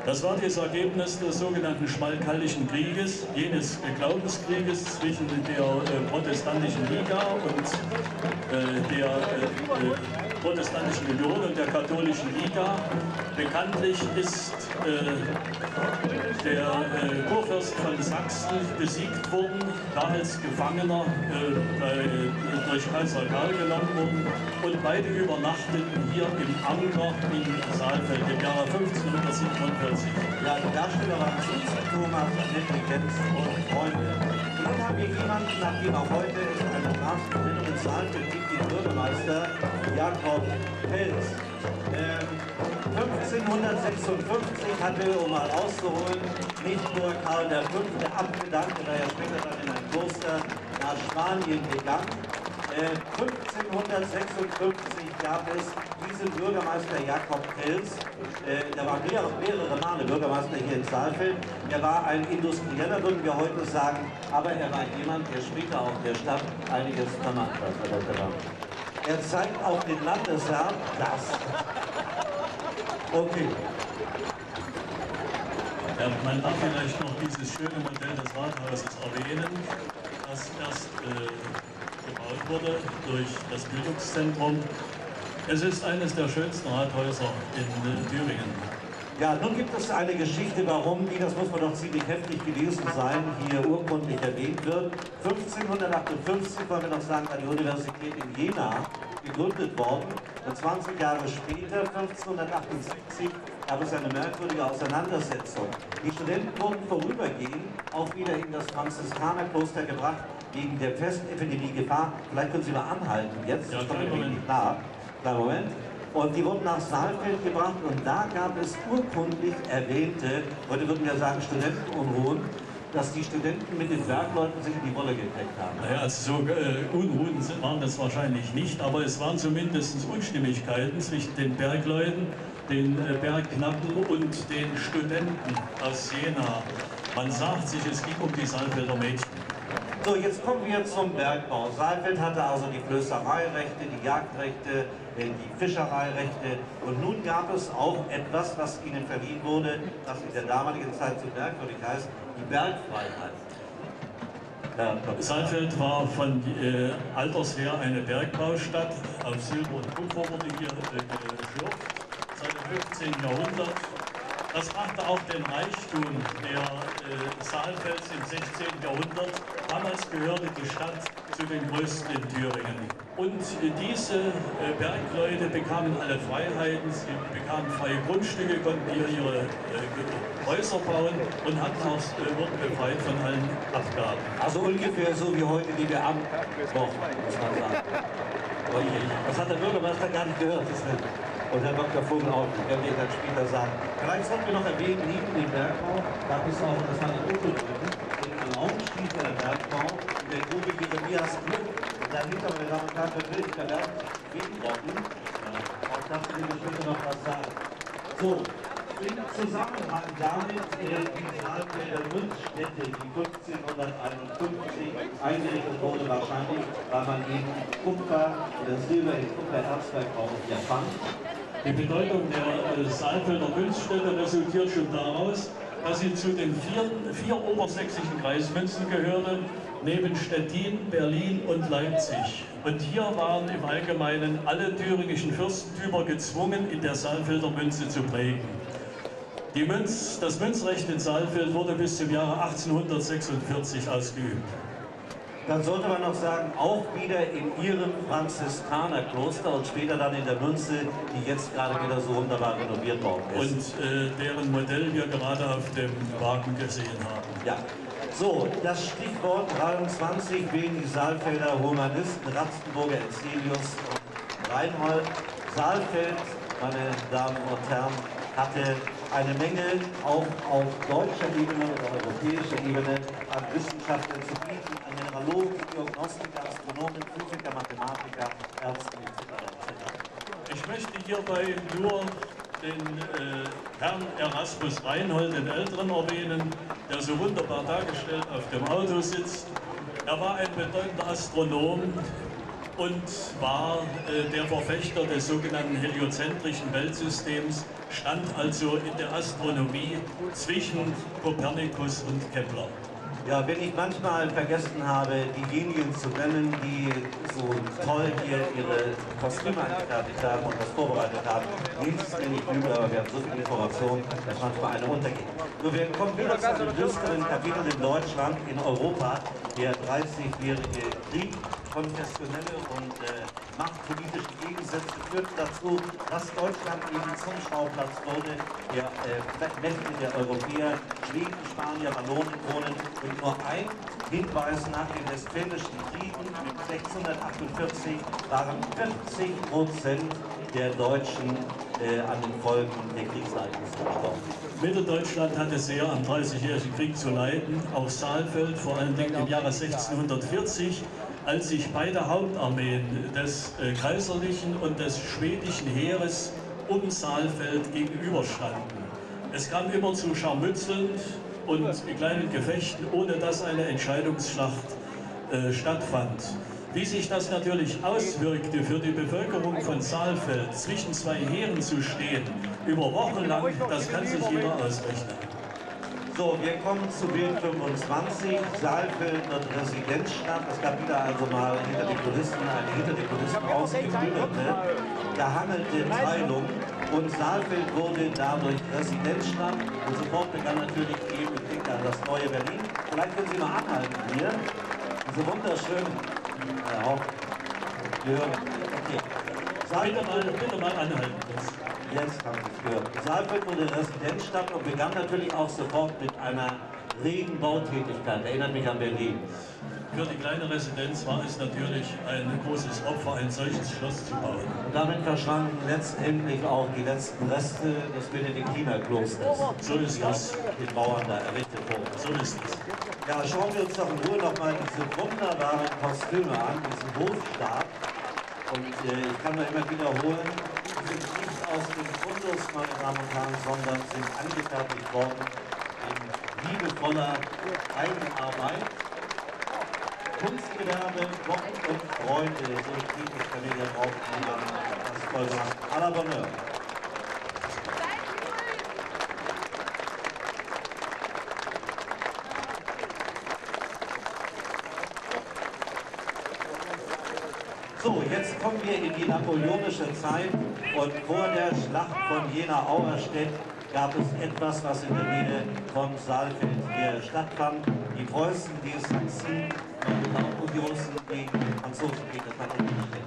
S4: Das war das Ergebnis des sogenannten Schmalkaldischen Krieges, jenes Glaubenskrieges zwischen der äh, protestantischen Liga und äh, der äh, protestantischen Union und der katholischen Liga. Bekanntlich ist äh, der äh, Kurfürst von Sachsen besiegt worden, da als Gefangener äh, bei, durch Kaiser Karl genommen worden, und beide übernachteten hier im Anker in Saalfeld im Jahre fünfzehnhundertsiebenundvierzig.
S3: Ja, die Darsteller waren Zuzug, Thomas, Intelligenz und Freunde. Und nun haben wir jemanden, nachdem auch heute es eine Straßenverbindung in Saalfeld gibt, den Bürgermeister Jakob Pelz. Ähm, fünfzehnhundertsechsundfünfzig hatte, um mal auszuholen, nicht nur Karl der Fünfte abgedankt, der ja später dann in ein Kloster nach Spanien gegangen. Äh, fünfzehnhundertsechsundfünfzig gab es diesen Bürgermeister Jakob Pelz. Äh, der war mehrere, mehrere Male Bürgermeister hier in Saalfeld. Er war ein Industrieller, würden wir heute sagen, aber er war jemand, der später auch der Stadt einiges vermacht hat. Er zeigt auch den Landesherrn das. Okay.
S4: Ja, man darf vielleicht noch dieses schöne Modell des Rathauses erwähnen, das erst äh, gebaut wurde durch das Bildungszentrum. Es ist eines der schönsten Rathäuser in äh, Thüringen.
S3: Ja, nun gibt es eine Geschichte, warum die, das muss man doch ziemlich heftig gewesen sein, hier urkundlich erwähnt wird. fünfzehnhundertachtundfünfzig, wollen wir noch sagen, war die Universität in Jena gegründet worden. Und zwanzig Jahre später, fünfzehnhundertachtundsiebzig, gab es eine merkwürdige Auseinandersetzung. Die Studenten wurden vorübergehend auch wieder in das Franziskanerkloster gebracht, wegen der Pestepidemie Gefahr. Vielleicht können Sie mal anhalten jetzt.
S4: Ja,
S3: kleinen Moment. Klar, kleinen Moment. Und die wurden nach Saalfeld gebracht und da gab es urkundlich erwähnte, heute würden wir sagen Studentenunruhen, dass die Studenten mit den Bergleuten sich in die Wolle gekriegt haben.
S4: Naja, also so äh, Unruhen waren das wahrscheinlich nicht, aber es waren zumindest Unstimmigkeiten zwischen den Bergleuten, den äh, Bergknappen und den Studenten aus Jena. Man sagt sich, es ging um die Saalfelder Mädchen.
S3: So, jetzt kommen wir zum Bergbau. Saalfeld hatte also die Flößereirechte, die Jagdrechte, die Fischereirechte und nun gab es auch etwas, was ihnen verliehen wurde, was in der damaligen Zeit so merkwürdig heißt, die Bergfreiheit. Ja,
S4: Saalfeld war von äh, alters her eine Bergbaustadt. Auf Silber und Kupfer wurde hier äh, geschürft, seit dem fünfzehnten Jahrhundert. Das brachte auch den Reichtum der äh, Saalfelds im sechzehnten Jahrhundert. Damals gehörte die Stadt zu den größten in Thüringen. Und äh, diese äh, Bergleute bekamen alle Freiheiten, sie bekamen freie Grundstücke, konnten hier ihre äh, Häuser bauen und hatten auch, äh, wurden befreit von allen Abgaben.
S3: Also ungefähr so wie heute die Beamten noch, muss man sagen. Das hat der Bürgermeister gar nicht gehört. Und Herr Doktor Vogel auch, der wird dann später sagen. Vielleicht sollten wir noch erwähnen, neben dem Bergbau gab es auch, das war eine Untergründe, den Raumstiefeler Bergbau in der Grube Jeremias Glück. Und dahinter, meine Damen und Herren, wird der Berg Wegenrotten. Auch dazu will ich später noch was sagen. So, im Zusammenhang damit äh, die Saalfelder Münzstätte, die fünfzehnhunderteinundfünfzig eingerichtet wurde, wahrscheinlich, weil man eben Kupfer oder Silber in Kupfererzbergbau hier fand.
S4: Die Bedeutung der äh, Saalfelder Münzstätte resultiert schon daraus, dass sie zu den vier, vier obersächsischen Kreismünzen gehörte, neben Stettin, Berlin und Leipzig. Und hier waren im Allgemeinen alle thüringischen Fürstentümer gezwungen, in der Saalfelder Münze zu prägen. Die Münz, das Münzrecht in Saalfeld wurde bis zum Jahre achtzehnhundertsechsundvierzig ausgeübt.
S3: Dann sollte man noch sagen, auch wieder in ihrem Franziskanerkloster und später dann in der Münze, die jetzt gerade wieder so wunderbar renoviert worden ist.
S4: Und äh, deren Modell wir gerade auf dem Wagen gesehen haben.
S3: Ja. So, das Stichwort dreiundzwanzig wählen die Saalfelder Humanisten, Ratzenburger, Etzelius und Reinhold. Saalfeld, meine Damen und Herren, hatte eine Menge auch auf deutscher Ebene oder europäischer Ebene an Wissenschaftlern zu bieten, an Mineralogen, Geognostiker, Astronomen, Physiker, Mathematiker, Ärzte et cetera.
S4: Ich möchte hierbei nur den äh, Herrn Erasmus Reinhold, den Älteren, erwähnen, der so wunderbar dargestellt auf dem Auto sitzt. Er war ein bedeutender Astronom, und war äh, der Verfechter des sogenannten heliozentrischen Weltsystems, stand also in der Astronomie zwischen Kopernikus und Kepler.
S3: Ja, wenn ich manchmal vergessen habe, diejenigen zu nennen, die so toll hier ihre Kostüme angefertigt haben und das vorbereitet haben, nehmt es mir nicht übel, aber wir haben so viel Information, dass manchmal eine untergeht. Nur wir kommen wieder zu einem düsteren Kapitel in Deutschland, in Europa, der dreißigjährige Krieg. Konfessionelle und äh, machtpolitische Gegensätze führten dazu, dass Deutschland eben zum Schauplatz wurde der äh, Mächte der Europäer, Schweden, Spanier, Wallonen, Polen. Und nur ein Hinweis: nach den Westfälischen Kriegen sechzehnhundertachtundvierzig waren vierzig Prozent der Deutschen äh, an den Folgen der Kriegsereignisse gestorben.
S4: Mitteldeutschland hatte sehr am dreißigjährigen Krieg zu leiden, auch Saalfeld, vor allen Dingen im Jahre sechzehnhundertvierzig, als sich beide Hauptarmeen des äh, kaiserlichen und des schwedischen Heeres um Saalfeld gegenüberstanden. Es kam immer zu Scharmützeln und kleinen Gefechten, ohne dass eine Entscheidungsschlacht äh, stattfand. Wie sich das natürlich auswirkte, für die Bevölkerung von Saalfeld zwischen zwei Heeren zu stehen, über Wochen lang, das kann sich jeder ausrechnen.
S3: So, wir kommen zu Bild fünfundzwanzig. Saalfeld wird Residenzstadt. Es gab wieder also mal hinter den Kulissen eine hinter den Kulissen ausgeführte, gehangelte Teilung. Und Saalfeld wurde dadurch Residenzstadt. Und sofort begann natürlich eben, ich denke an das neue Berlin. Vielleicht können Sie mal anhalten hier. Diese wunderschönen, Herr Hoff, wir hören, okay.
S4: Bitte mal, bitte mal anhalten.
S3: Jetzt haben Sie es gehört. Saalfeld wurde Residenzstadt und begann natürlich auch sofort mit einer regen Bautätigkeit. Erinnert mich an Berlin.
S4: Für die kleine Residenz war es natürlich ein großes Opfer, ein solches Schloss zu bauen.
S3: Und damit verschwanden letztendlich auch die letzten Reste des Benediktinerklosters.
S4: So ist das.
S3: Den Bauern da errichtet wurden.
S4: So ist es.
S3: Ja, schauen wir uns doch in Ruhe nochmal diese wunderbaren Kostüme an, diesen Hofstab. Und äh, ich kann nur immer wiederholen, die sind nicht aus dem Fundus, meine Damen und Herren, sondern sind angefertigt worden in liebevoller Eigenarbeit. Kunstgewerbe, Gott und Freude, so steht es bei mir hier drauf, das ist voll gemacht. À la bonne heure. So, jetzt kommen wir in die napoleonische Zeit und vor der Schlacht von Jena-Auerstedt gab es etwas, was in der Nähe von Saalfeld hier stattfand. Die Preußen, die Sachsen und die Russen gegen die Franzosen gegen das Napoleonische.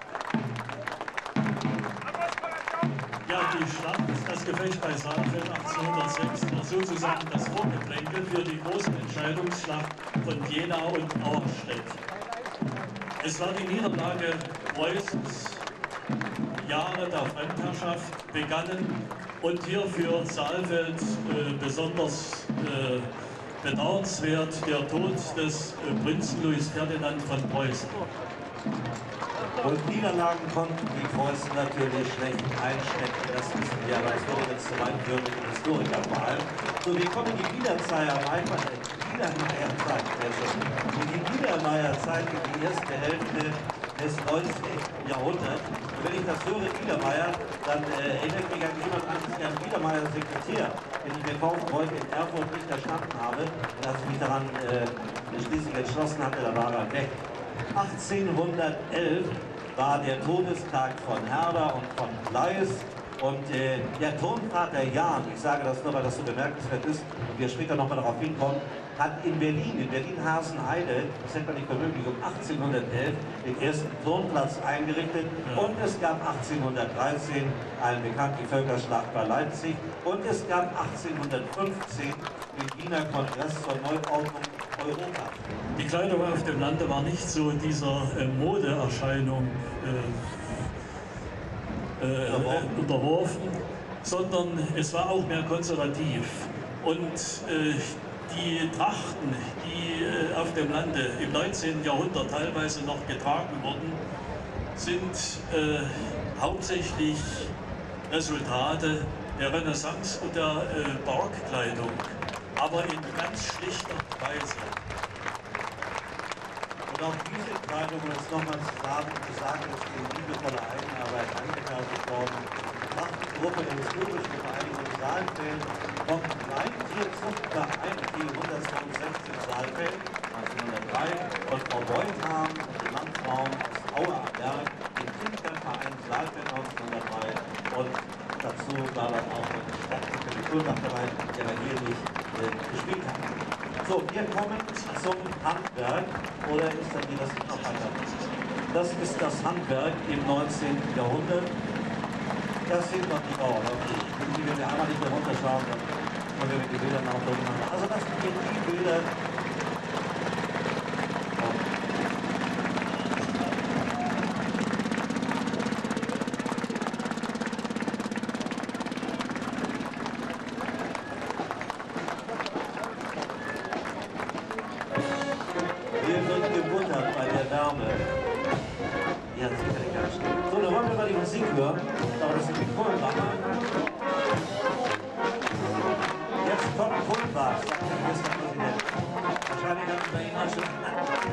S4: Ja, die Schlacht, das Gefecht bei Saalfeld achtzehnhundertsechs war sozusagen das Vorgeplänkel für die große Entscheidungsschlacht von Jena und Auerstedt. Es war die Niederlage Preußens. Jahre der Fremdherrschaft begannen und hier für Saalfeld äh, besonders äh, bedauernswert der Tod des äh, Prinzen Louis Ferdinand von Preußen.
S3: Und Niederlagen konnten die Preußen natürlich schlecht einstecken, das wissen wir, aber es würde jetzt zu weit führen mit den Historikern vor allem. So, wir kommen in die Biedermeierzeit, Biedermeierzeit, in die Biedermeierzeit, in die erste Hälfte des neunzehnten Jahrhunderts. Und wenn ich das höre, Biedermeier, dann äh, erinnert mich an jemand an Herrn Biedermeier, Sekretär, den ich mir kaum heute in Erfurt nicht verstanden habe. Und als ich mich daran äh, schließlich entschlossen hatte, da war er weg. achtzehnhundertelf war der Todestag von Herder und von Kleis. Und äh, der Tonvater Jahn, ich sage das nur, weil das so bemerkenswert ist und wir später nochmal darauf hinkommen, hat in Berlin, in Berlin-Hasenheide, das hätte man nicht für möglich, um achtzehnhundertelf den ersten Turnplatz eingerichtet. Ja. Und es gab achtzehnhundertdreizehn allen bekannt die Völkerschlacht bei Leipzig. Und es gab achtzehnhundertfünfzehn den Wiener Kongress zur Neuordnung Europa.
S4: Die Kleidung auf dem Lande war nicht so dieser äh, Modeerscheinung äh, Äh, unterworfen. unterworfen, sondern es war auch mehr konservativ. Und äh, die Trachten, die äh, auf dem Lande im neunzehnten Jahrhundert teilweise noch getragen wurden, sind äh, hauptsächlich Resultate der Renaissance und der äh, Barockkleidung, aber in ganz schlichter Weise.
S3: Und auch diese Kleidung, um es nochmal zu sagen, zu sagen, ist in liebevoller Eigenarbeit angefertigt worden. Die Kraftgruppe der historischen Vereinigung Saalfeld vom Kleintierzuchtverein T hundertzweiundsechzig Saalfeld neunzehnhundertdrei und Frau Beutham und die Landfrauen aus Aue am Berg, den Kinderverein Saalfeld neunzehnhundertdrei und dazu war dann auch der staatliche Kultmacht dabei, der aber hier nicht äh, gespielt hat. So, wir kommen zum Handwerk, oder ist dann die das noch weiter? Das ist das Handwerk im neunzehnten Jahrhundert. Das sind noch die Bauern. Okay. Die, wenn wir einmal nicht mehr runterschauen, dann können wir mit den Bildern auch durcheinander. Also das sind hier die Bilder. Hier wird gebuttert bei der Wärme. Ja, das geht ja ganz schnell. So, dann wollen wir mal die Musik hören. Aber das sind die Kohlenbacher. Jetzt kommt Kohlenbach, sagt der Ministerpräsident. Wahrscheinlich hat es bei Ihnen auch schon.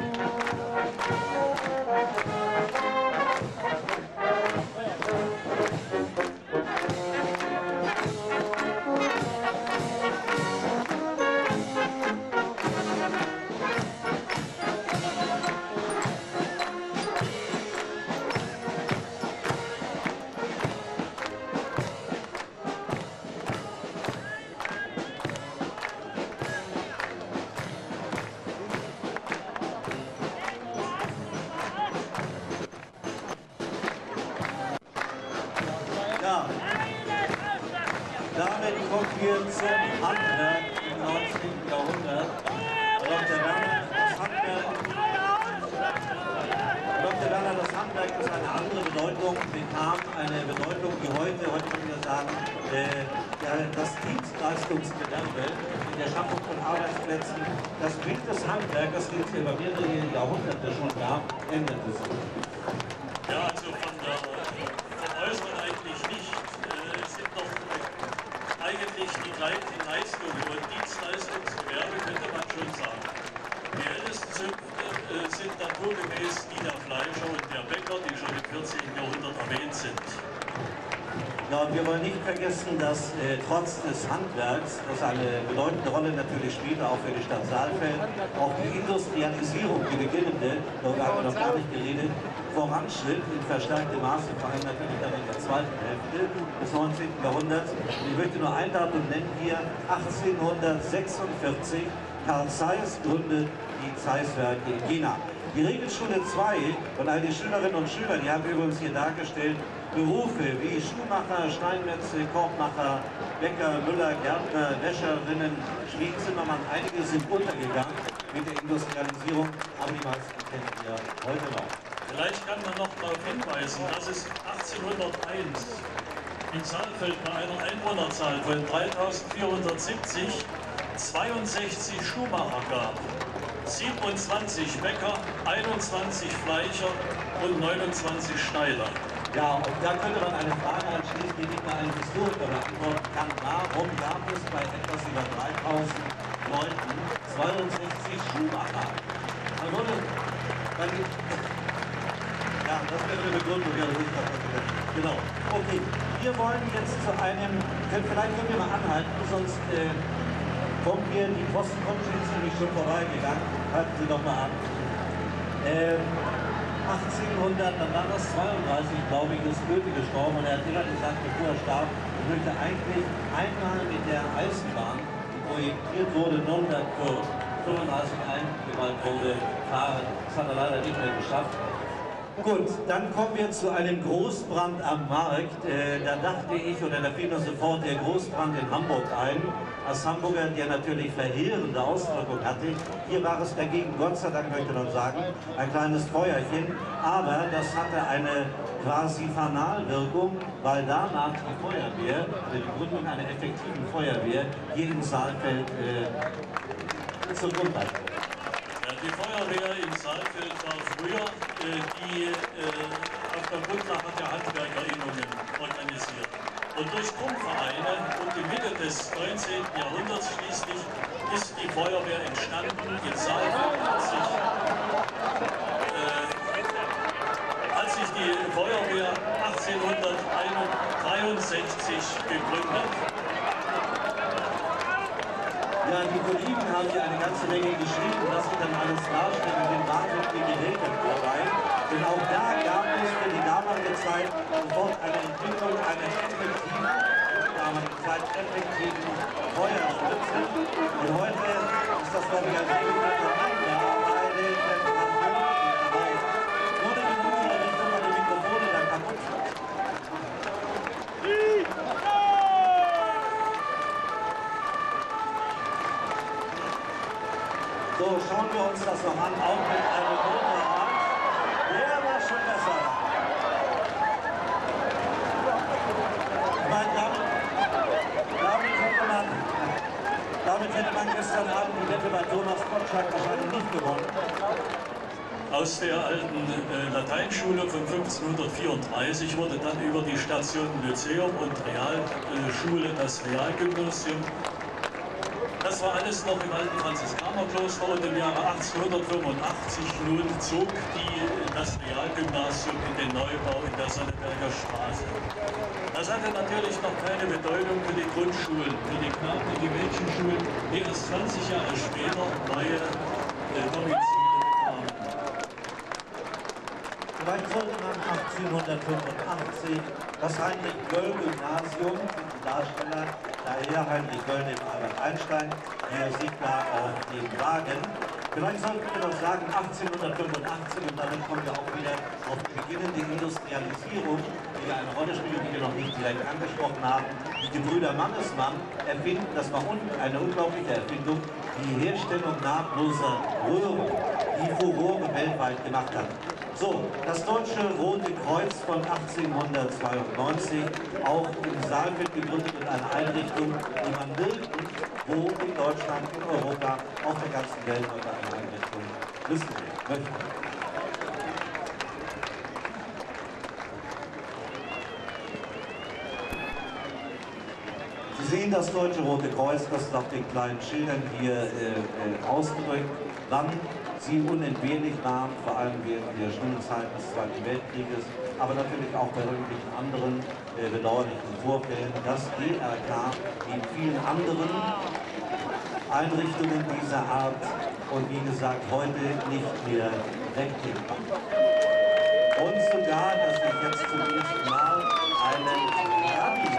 S3: Ja, damit kommen wir zum Handwerk im neunzehnten Jahrhundert. Doktor Werner, das Handwerk, Doktor Werner, das Handwerk ist eine andere Bedeutung, bekam eine Bedeutung, die heute, heute kann ich sagen, äh, das Dienstleistungsgewerbe in der Schaffung von Arbeitsplätzen, das Bild des Handwerkers, den es über mehrere Jahrhunderte schon gab, änderte sich.
S4: Ja, also von der Äußeren eigentlich nicht. Äh, es sind doch eigentlich die gleichen Leistungen und Dienstleistungsgewerbe, könnte man schon sagen. Die ältesten Zünfte äh, sind naturgemäß die der Fleischer und der Bäcker, die schon im vierzehnten Jahrhundert erwähnt sind.
S3: Ja, und wir wollen nicht vergessen, dass äh, trotz des Handwerks, das eine bedeutende Rolle natürlich spielt, auch für die Stadt Saalfeld, auch die Industrialisierung, die beginnende, darüber haben wir noch gar nicht geredet, voranschritt in verstärktem Maße, vor allem natürlich dann in der zweiten Hälfte des neunzehnten Jahrhunderts. Und ich möchte nur ein Datum nennen hier, achtzehnhundertsechsundvierzig, Karl Zeiss gründet die Zeiss-Werke in Jena. Die Regelschule zwei und all die Schülerinnen und Schüler, die haben übrigens hier dargestellt, Berufe wie Schuhmacher, Steinmetze, Korbmacher, Bäcker, Müller, Gärtner, Wäscherinnen, Schmiedzimmermann, einige sind untergegangen mit der Industrialisierung, aber die meisten kennen wir heute noch.
S4: Vielleicht kann man noch darauf hinweisen, dass es achtzehnhunderteins in Saalfeld bei einer Einwohnerzahl von dreitausendvierhundertsiebzig zweiundsechzig Schuhmacher gab, siebenundzwanzig Bäcker, einundzwanzig Fleischer und neunundzwanzig Schneider.
S3: Ja, und da könnte man eine Frage anschließen, die nicht nur ein Historiker beantworten kann. Warum gab es bei etwas über dreitausend Leuten zweiundsechzig Schuhmacher? Man würde, man, ja, das wäre eine Begründung, ja, das ist das. Genau. Okay, wir wollen jetzt zu einem, vielleicht können wir mal anhalten, sonst äh, kommen wir, die Postenkonto ist nämlich schon vorbeigegangen. Halten Sie doch mal an. Ähm, achtzehnhundert, dann war das zweiunddreißig, glaube ich, ist Goethe gestorben und er hat immer gesagt, bevor er starb, ich möchte eigentlich einmal mit der Eisenbahn, die projektiert wurde, Nürnberg-Fürth, fünfunddreißig eingeweiht wurde, fahren. Das hat er leider nicht mehr geschafft. Gut, dann kommen wir zu einem Großbrand am Markt. Äh, da dachte ich, oder da fiel mir sofort der Großbrand in Hamburg ein. Als Hamburger, der natürlich verheerende Auswirkungen hatte. Hier war es dagegen, Gott sei Dank möchte man sagen, ein kleines Feuerchen. Aber das hatte eine quasi Fanalwirkung, weil danach die Feuerwehr, die Gründung einer effektiven Feuerwehr, hier im Saalfeld äh, zur Grundlage wurde.
S4: Die Feuerwehr in Saalfeld war früher äh, die äh, auf der Grundlage der Handwerkerinnungen organisiert. Und durch Grundvereine und die Mitte des neunzehnten Jahrhunderts schließlich ist die Feuerwehr entstanden in Saalfeld. sich die Feuerwehr achtzehnhundertdreiundsechzig gegründet.
S3: Ja, die Kollegen haben hier eine ganze Menge geschrieben, was sie dann alles darstellen mit den wahnsinnigen Geräten dabei. Denn auch da gab es für die damalige Zeit sofort eine Entwicklung einer effektiven, damalige Zeit effektiven Feuerspritze. Und heute ist das, glaube ich, ein wenig miteinander bei den Temperaturen dabei. Nur in unserer Richtung, weil die Mikrofone dann kaputt sind. So, schauen wir uns das noch an, auch mit einem Motorrad. Der war schon besser. Ich meine, damit, damit, hätte man, damit hätte man gestern Abend die Wette bei Thomas Gottschalk wahrscheinlich nicht gewonnen.
S4: Aus der alten äh, Lateinschule von fünfzehnhundertvierunddreißig wurde dann über die Station Lyzeum und Realschule äh, das Realgymnasium. Das war alles noch im alten Franziskanerkloster und im Jahre achtzehnhundertfünfundachtzig nun zog die, das Realgymnasium in den Neubau in der Sonneberger Straße. Das hatte natürlich noch keine Bedeutung für die Grundschulen, für die Knaben und die Mädchenschulen, die erst zwanzig Jahre später neue äh, Domizile bekamen.
S3: Vielleicht sollte man achtzehnhundertfünfundachtzig das Heinrich-Böll-Gymnasium, die Darsteller, daher Heinrich Böll neben Albert Einstein, hier sieht da auf dem Wagen. Vielleicht sollten wir noch sagen achtzehnhundertfünfundachtzig, und damit kommen wir auch wieder auf die beginnende Industrialisierung, die ja eine Rolle spielt, die wir noch nicht direkt angesprochen haben. Die Gebrüder Mannesmann erfinden, das war eine unglaubliche Erfindung, die Herstellung nahtloser Röhren, die Furore weltweit gemacht hat. So, das Deutsche Rote Kreuz von achtzehnhundertzweiundneunzig, auch in Saalfeld gegründet und eine Einrichtung, die man nirgendwo in Deutschland, in Europa, auf der ganzen Welt heute eine Einrichtung wissen möchte. Sie sehen das Deutsche Rote Kreuz, das ist auf den kleinen Schildern hier äh, äh, ausgedrückt, wann sie unentbehrlich waren, vor allem während der schlimmen Zeit des Zweiten Weltkrieges, aber natürlich auch bei irgendwelchen anderen äh, bedauerlichen Vorfällen. Das D R K wie vielen anderen Einrichtungen dieser Art und wie gesagt heute nicht mehr wegdenkbar. Und sogar, dass wir jetzt zum ersten Mal einen Rallye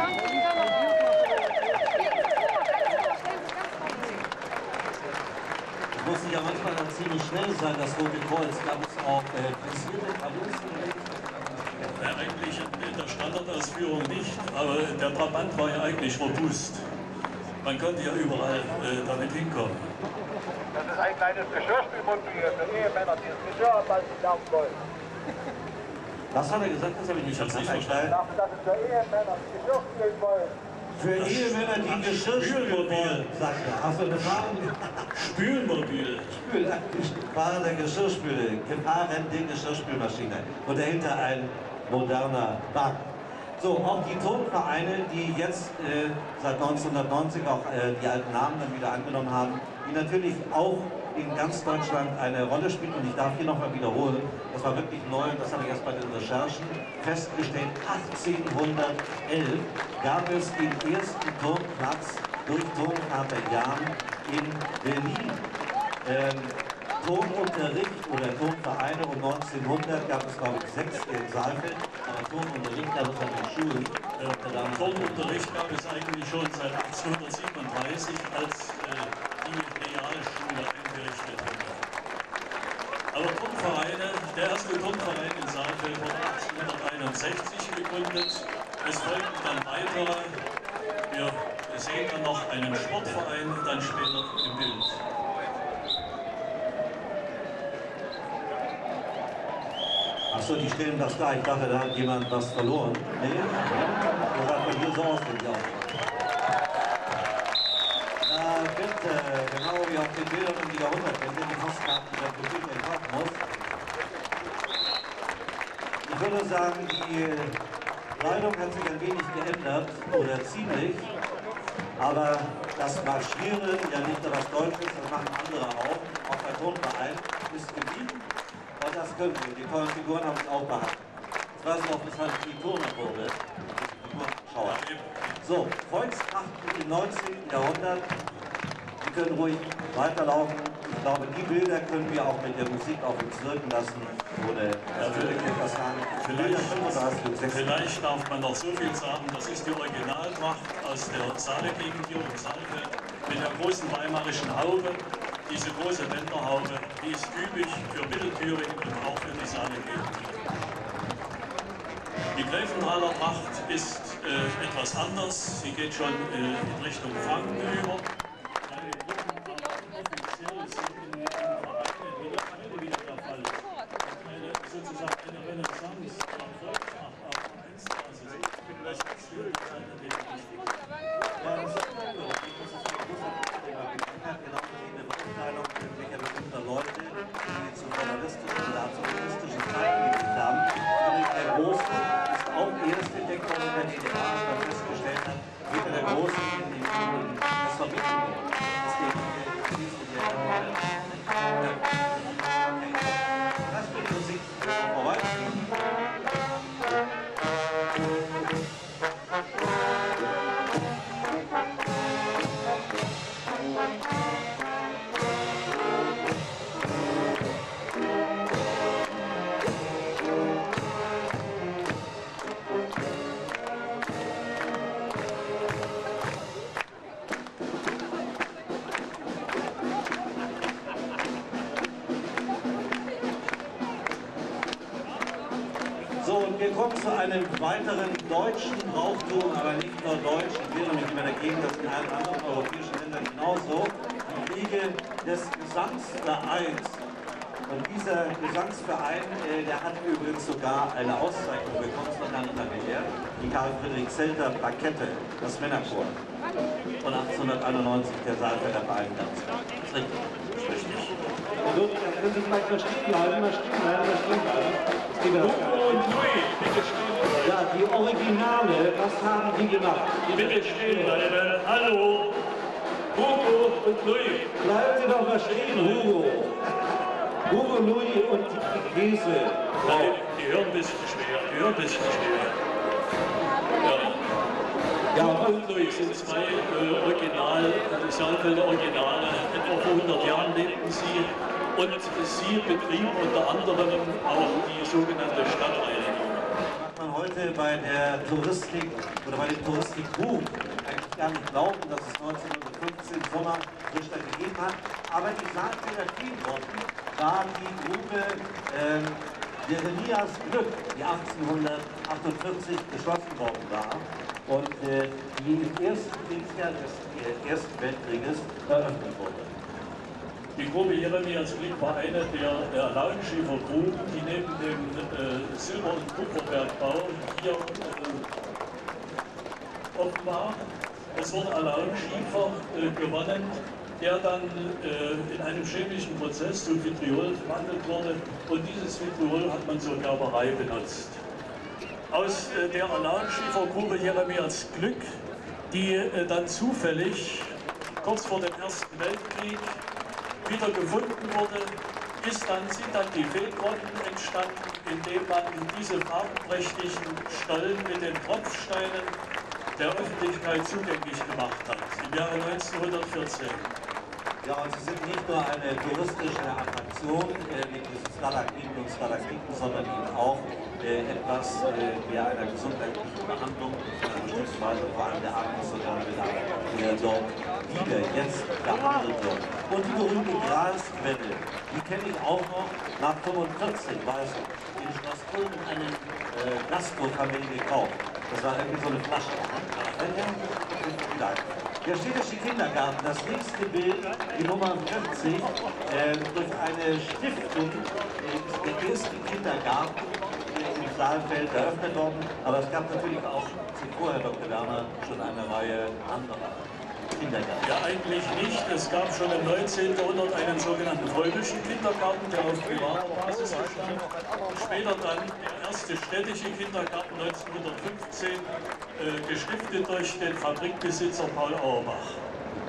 S3: muss ich ja manchmal dann ziemlich schnell sein, das Rote Kreuz. Gab es auch äh, pressierte Karossen?
S4: Ja, eigentlich in der Standardausführung nicht, aber der Trabant war ja eigentlich robust. Man konnte ja überall äh, damit hinkommen.
S5: Das ist ein kleines Geschirrspülmobil für Ehemänner, die das Geschirr abhalten laufen wollen.
S3: Was hat er gesagt? Das habe ich nicht verstanden.
S5: Das ist für Ehemänner, die Geschirr spülen wollen.
S3: Für Ehemänner, die Geschirr spülen wollen, sagt er. Achso, eine Fahrende
S4: Spülmobil.
S3: Spül, fahrende Geschirrspüle, fahrende Geschirrspülmaschine. Und dahinter ein moderner Wagen. So, auch die Turnvereine, die jetzt äh, seit neunzehnhundertneunzig auch äh, die alten Namen dann wieder angenommen haben, die natürlich auch in ganz Deutschland eine Rolle spielt. Und ich darf hier nochmal wiederholen, das war wirklich neu, und das habe ich erst bei den Recherchen festgestellt, achtzehnhundertelf gab es den ersten Turnplatz durch Turnvater Jahn in Berlin. Ähm, Turnunterricht oder Turnvereine um neunzehnhundert gab es, glaube ich, sechs in Saalfeld, aber Turnunterricht gab es an den Schulen.
S4: Äh, Turnunterricht gab es eigentlich schon seit achtzehnhundertsiebenunddreißig, als äh, die Realschule eingerichtet wurde. Aber Turnvereine, der erste Turnverein in Saalfeld wurde achtzehnhunderteinundsechzig gegründet. Es folgten dann weitere. Wir sehen dann noch einen Sportverein, dann später im Bild.
S3: Achso, die stellen das da. Ich dachte, da hat jemand was verloren. Nee, das hat von hier so aus. Na bitte, genau wie auf den Bildern um die Jahrhundertwende, die Postkarten der Politik in Kosmos. Ich würde sagen, die Kleidung hat sich ein wenig geändert, oder ziemlich. Aber das Marschieren, ja nicht nur was Deutsches, das machen andere auch, auch bei Turnverein, ist geblieben. Und das können wir. Die tollen Figuren haben es auch behalten. Jetzt weiß ich auch, weshalb die Turner wurde. Schauer. So, Volkstrachten im neunzehnten Jahrhundert. Sie können ruhig weiterlaufen. Ich glaube, die Bilder können wir auch mit der Musik auf uns wirken lassen. Oder natürlich etwas sagen.
S4: Vielleicht, vielleicht darf man noch so viel sagen, das ist die Originaltracht aus der Saale-Gegend hier im Saalfeld mit der großen weimarischen Haube. Diese große Wenderhaube, die ist typisch für Mittelthüringen und auch für die Saale-Gegend. Die Gräfenthaler Tracht ist äh, etwas anders. Sie geht schon äh, in Richtung Franken über. Sozusagen eine Renaissance der Volksmacht auf Vereinsbasis. Das ist für die Zeit der
S3: Ja, das ist ein großer Thema. Genau wie eine Verurteilung irgendwelcher bestimmter Leute, die zu feudalistischen oder absolutistischen Zeiten gelebt haben. Friedrich der Große ist auch erst entdeckt worden in der D D R, als man festgestellt hat, Peter der Große in den Schulen das verbieten wird. Deswegen schließen wir ja. Das wird die Musik vorbei. So, und wir kommen zu einem weiteren deutschen Brauchtum, aber nicht nur deutsch. Ich will nämlich immer dagegen, dass in allen anderen europäischen Ländern genauso die Kriege des Gesangsvereins. Und dieser Gesangsverein, äh, der hat übrigens sogar eine Auszeichnung bekommen, das war gar nicht lange her, die Karl Friedrich Zelter Plakette, das Männerchor. Von achtzehnhunderteinundneunzig, der Saalfelder Verein ganz. Das ist richtig.
S5: Gut, dann können Sie vielleicht mal stehen bleiben, mal stehen bleiben, mal stehen bleiben. Ja, die Originale, was haben die gemacht?
S4: Bitte stehen bleiben. Hallo, Hugo und Louis.
S5: Bleiben Sie doch mal stehen, Hugo. Hugo, Louis und die Käse.
S4: Nein, die hören ein bisschen schwer, die hören ein bisschen schwer. Ja.
S5: Ja,
S4: Hugo und Louis sind zwei äh, Original, die Saalfelder Originale. Etwa vor hundert Jahren lebten sie. Und sie betrieben unter anderem auch die sogenannte Stadtreinigung.
S3: Mag man heute bei der Touristik oder bei dem Touristikboom eigentlich gar nicht glauben, dass es neunzehnhundertfünfzehn Sommer Richter gegeben hat. Aber die Saalfelder Kienrotten war die Gruppe ähm, Jeremias Glück, die achtzehnhundertachtundvierzig geschlossen worden war und äh, die im ersten Kriegsjahr des äh, Ersten Weltkrieges eröffnet wurde.
S4: Die Gruppe Jeremias Glück war eine der, der Launschiefergruben, die neben dem äh, Silber- und Kupferbergbau hier äh, offen war. Es wurde Alaunschiefer äh, gewonnen, der dann äh, in einem chemischen Prozess zu Vitriol verwandelt wurde. Und dieses Vitriol hat man zur Gerberei benutzt. Aus äh, der Alaunschiefergrube Jeremias Glück, die äh, dann zufällig kurz vor dem Ersten Weltkrieg wieder gefunden wurde, ist dann, sind dann die Fehlgrotten entstanden, indem man diese farbenprächtigen Stollen mit den Tropfsteinen der Öffentlichkeit zugänglich gemacht hat, im Jahre neunzehnhundertvierzehn.
S3: Ja, und sie sind nicht nur eine touristische Attraktion äh, mit diesen Stalagmiten und Stalagmiten, sondern eben auch äh, etwas äh, ja, einer gesundheitlichen Behandlung, beziehungsweise vor allem der Atmungsorgane, der dort wieder jetzt behandelt wird. Und die berühmte Gralsquelle, die kenne ich auch noch nach fünfundvierzig, weiß ich, in Schloss Kulm eine äh, Gastro-Familie gekauft. Das war irgendwie so eine Flasche. Der städtische Kindergarten, das nächste Bild, die Nummer vierzig, äh, durch eine Stiftung äh, ist der erste Kindergarten im Saalfeld eröffnet worden. Aber es gab natürlich auch, Sie vorher, Doktor Werner, schon eine Reihe anderer Kindergärten.
S4: Ja, eigentlich nicht. Es gab schon im neunzehnten Jahrhundert einen sogenannten Freudischen Kindergarten, der auf privater Basis bestand. Später dann der erste städtische Kindergarten neunzehnhundertfünfzehn, äh, gestiftet durch den Fabrikbesitzer Paul Auerbach.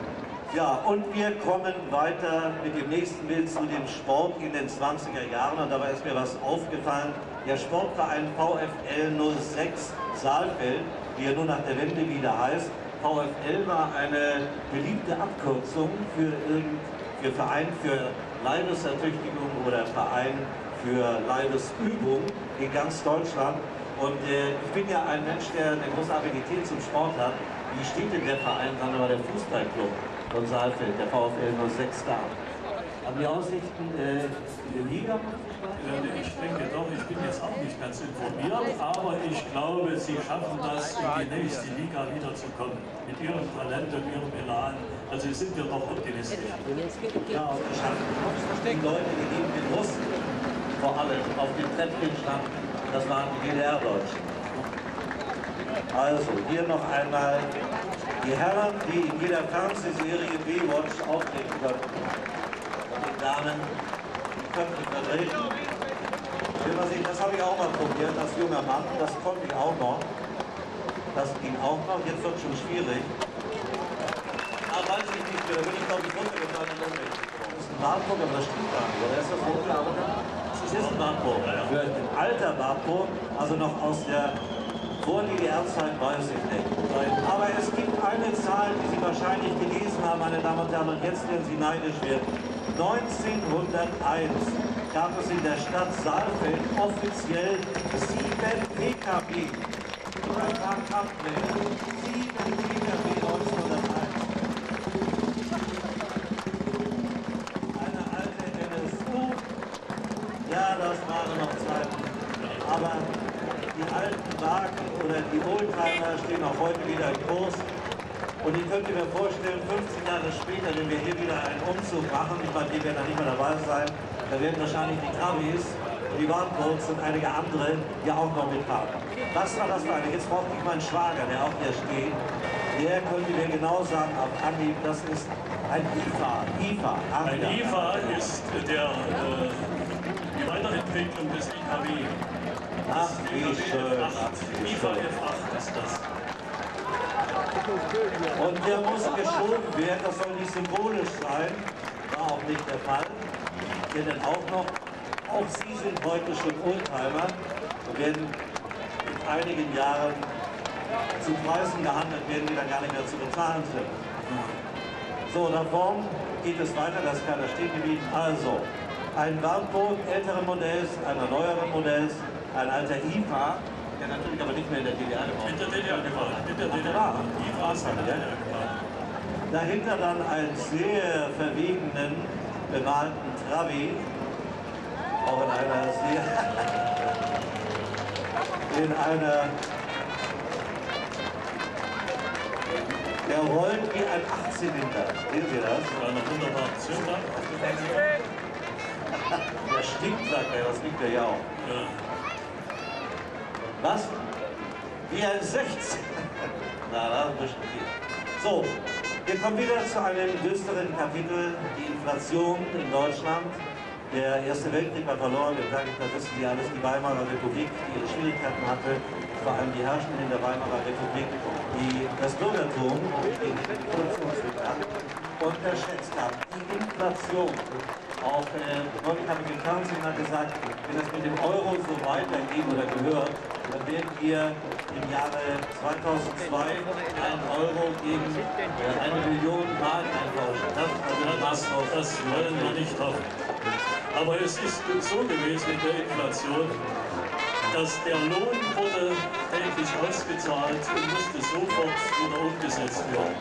S3: Ja, und wir kommen weiter mit dem nächsten Bild zu dem Sport in den zwanziger Jahren. Und dabei ist mir was aufgefallen. Der Sportverein VfL null sechs Saalfeld, wie er nun nach der Wende wieder heißt. VfL war eine beliebte Abkürzung für, irgend, für Verein für Leibesertüchtigung oder Verein für Leibesübung in ganz Deutschland. Und äh, ich bin ja ein Mensch, der eine große Affinität zum Sport hat. Wie steht denn der Verein, sagen wir mal, der Fußballclub von Saalfeld, der VfL null sechs da? Haben die Aussichten äh, in der Liga?
S4: Ich denke doch, ich bin jetzt auch nicht ganz informiert, aber ich glaube, sie schaffen das, in die nächste Liga wiederzukommen. Mit ihrem Talent und ihrem Elan. Also sind wir doch optimistisch.
S3: Ja, und die schaffen die Leute, die neben den Russen vor allem auf dem Treppchen standen, das waren die D D R-Deutschen. Also, hier noch einmal die Herren, die in jeder Fernsehserie Baywatch auftreten konnten. Und die Damen, die Köpfe vertreten. Das habe ich auch mal probiert, als junger Mann. Das konnte ich auch noch. Das ging auch noch. Jetzt wird es schon schwierig. Ah, weiß ich nicht mehr. Da bin ich, glaube ich, runtergefallen und umweg. Das ist ein Wartburg, aber das stimmt gar nicht. Oder ist das runtergefallen? Das ist ein Wartburg. Für ein alter Wartburg, also noch aus der vor-D D R-Zeit, weiß ich nicht. Aber es gibt eine Zahl, die Sie wahrscheinlich gelesen haben, meine Damen und Herren, und jetzt werden Sie neidisch werden. neunzehnhunderteins gab es in der Stadt Saalfeld offiziell sieben P K W. Ein paar Kraftwerke. Sieben P K W neunzehnhunderteins. Eine alte N S U. Ja, das waren noch Zeiten. Aber die alten Wagen oder die Oldtimer stehen auch heute wieder im Kurs. Und ich könnte mir vorstellen, fünfzehn Jahre später, wenn wir hier wieder einen Umzug machen, ich meine, die werden da nicht mehr dabei sein, da werden wahrscheinlich die Travis, die Wartburgs und einige andere ja auch noch mitfahren. Was war das für eine? Jetzt brauche ich meinen Schwager, der auch hier steht. Der könnte mir genau sagen, auf Anhieb, das ist ein I F A. I F A.
S4: Ein I F A ist der, äh, die Weiterentwicklung des I K W.
S3: Ach, wie schön.
S4: I F A F acht ist das.
S3: Und der muss geschoben werden, das soll nicht symbolisch sein, war auch nicht der Fall. Denn dann auch noch, auch Sie sind heute schon Oldtimer und werden in einigen Jahren zu Preisen gehandelt werden, die dann gar nicht mehr zu bezahlen sind. So, da vorne geht es weiter, das ist keiner stehen geblieben. Also, ein Wartburg älteren Modells, einer neueren Modells, ein alter I F A, der natürlich aber nicht mehr in der D D R gebaut
S4: In der D D R gebaut. In der D D R.
S3: I F A ist in der D D R gebaut. Dahinter dann einen sehr verwegenen, bemalten Trabi, auch in einer sehr, in einer, der rollt wie ein Achtzylinder. Sehen Sie das?
S4: Eine wunderbare Zünder.
S3: Der stinkt, sagt er, das liegt er ja auch.
S4: Ja.
S3: Was? Wie ein sechzehn. Na, da ist bestimmt viel. So, wir kommen wieder zu einem düsteren Kapitel, die Inflation in Deutschland. Der Erste Weltkrieg war verloren, wir sagen, da wissen Sie alles, die Weimarer Republik, die ihre Schwierigkeiten hatte, vor allem die Herrschenden in der Weimarer Republik, die das Bürgertum gegen die Produktionsmittel hatten, unterschätzt haben. Die Inflation. Auch äh, neulich habe ich im Fernsehen mal gesagt, wenn das mit dem Euro so weitergeht oder gehört, dann werden wir im Jahre zweitausendzwei einen Euro gegen äh, eine Million Mark eintauschen. Das, also
S4: Das, das wollen wir nicht hoffen. Aber es ist so gewesen in der Inflation, dass der Lohn wurde täglich ausgezahlt und musste sofort wieder umgesetzt werden.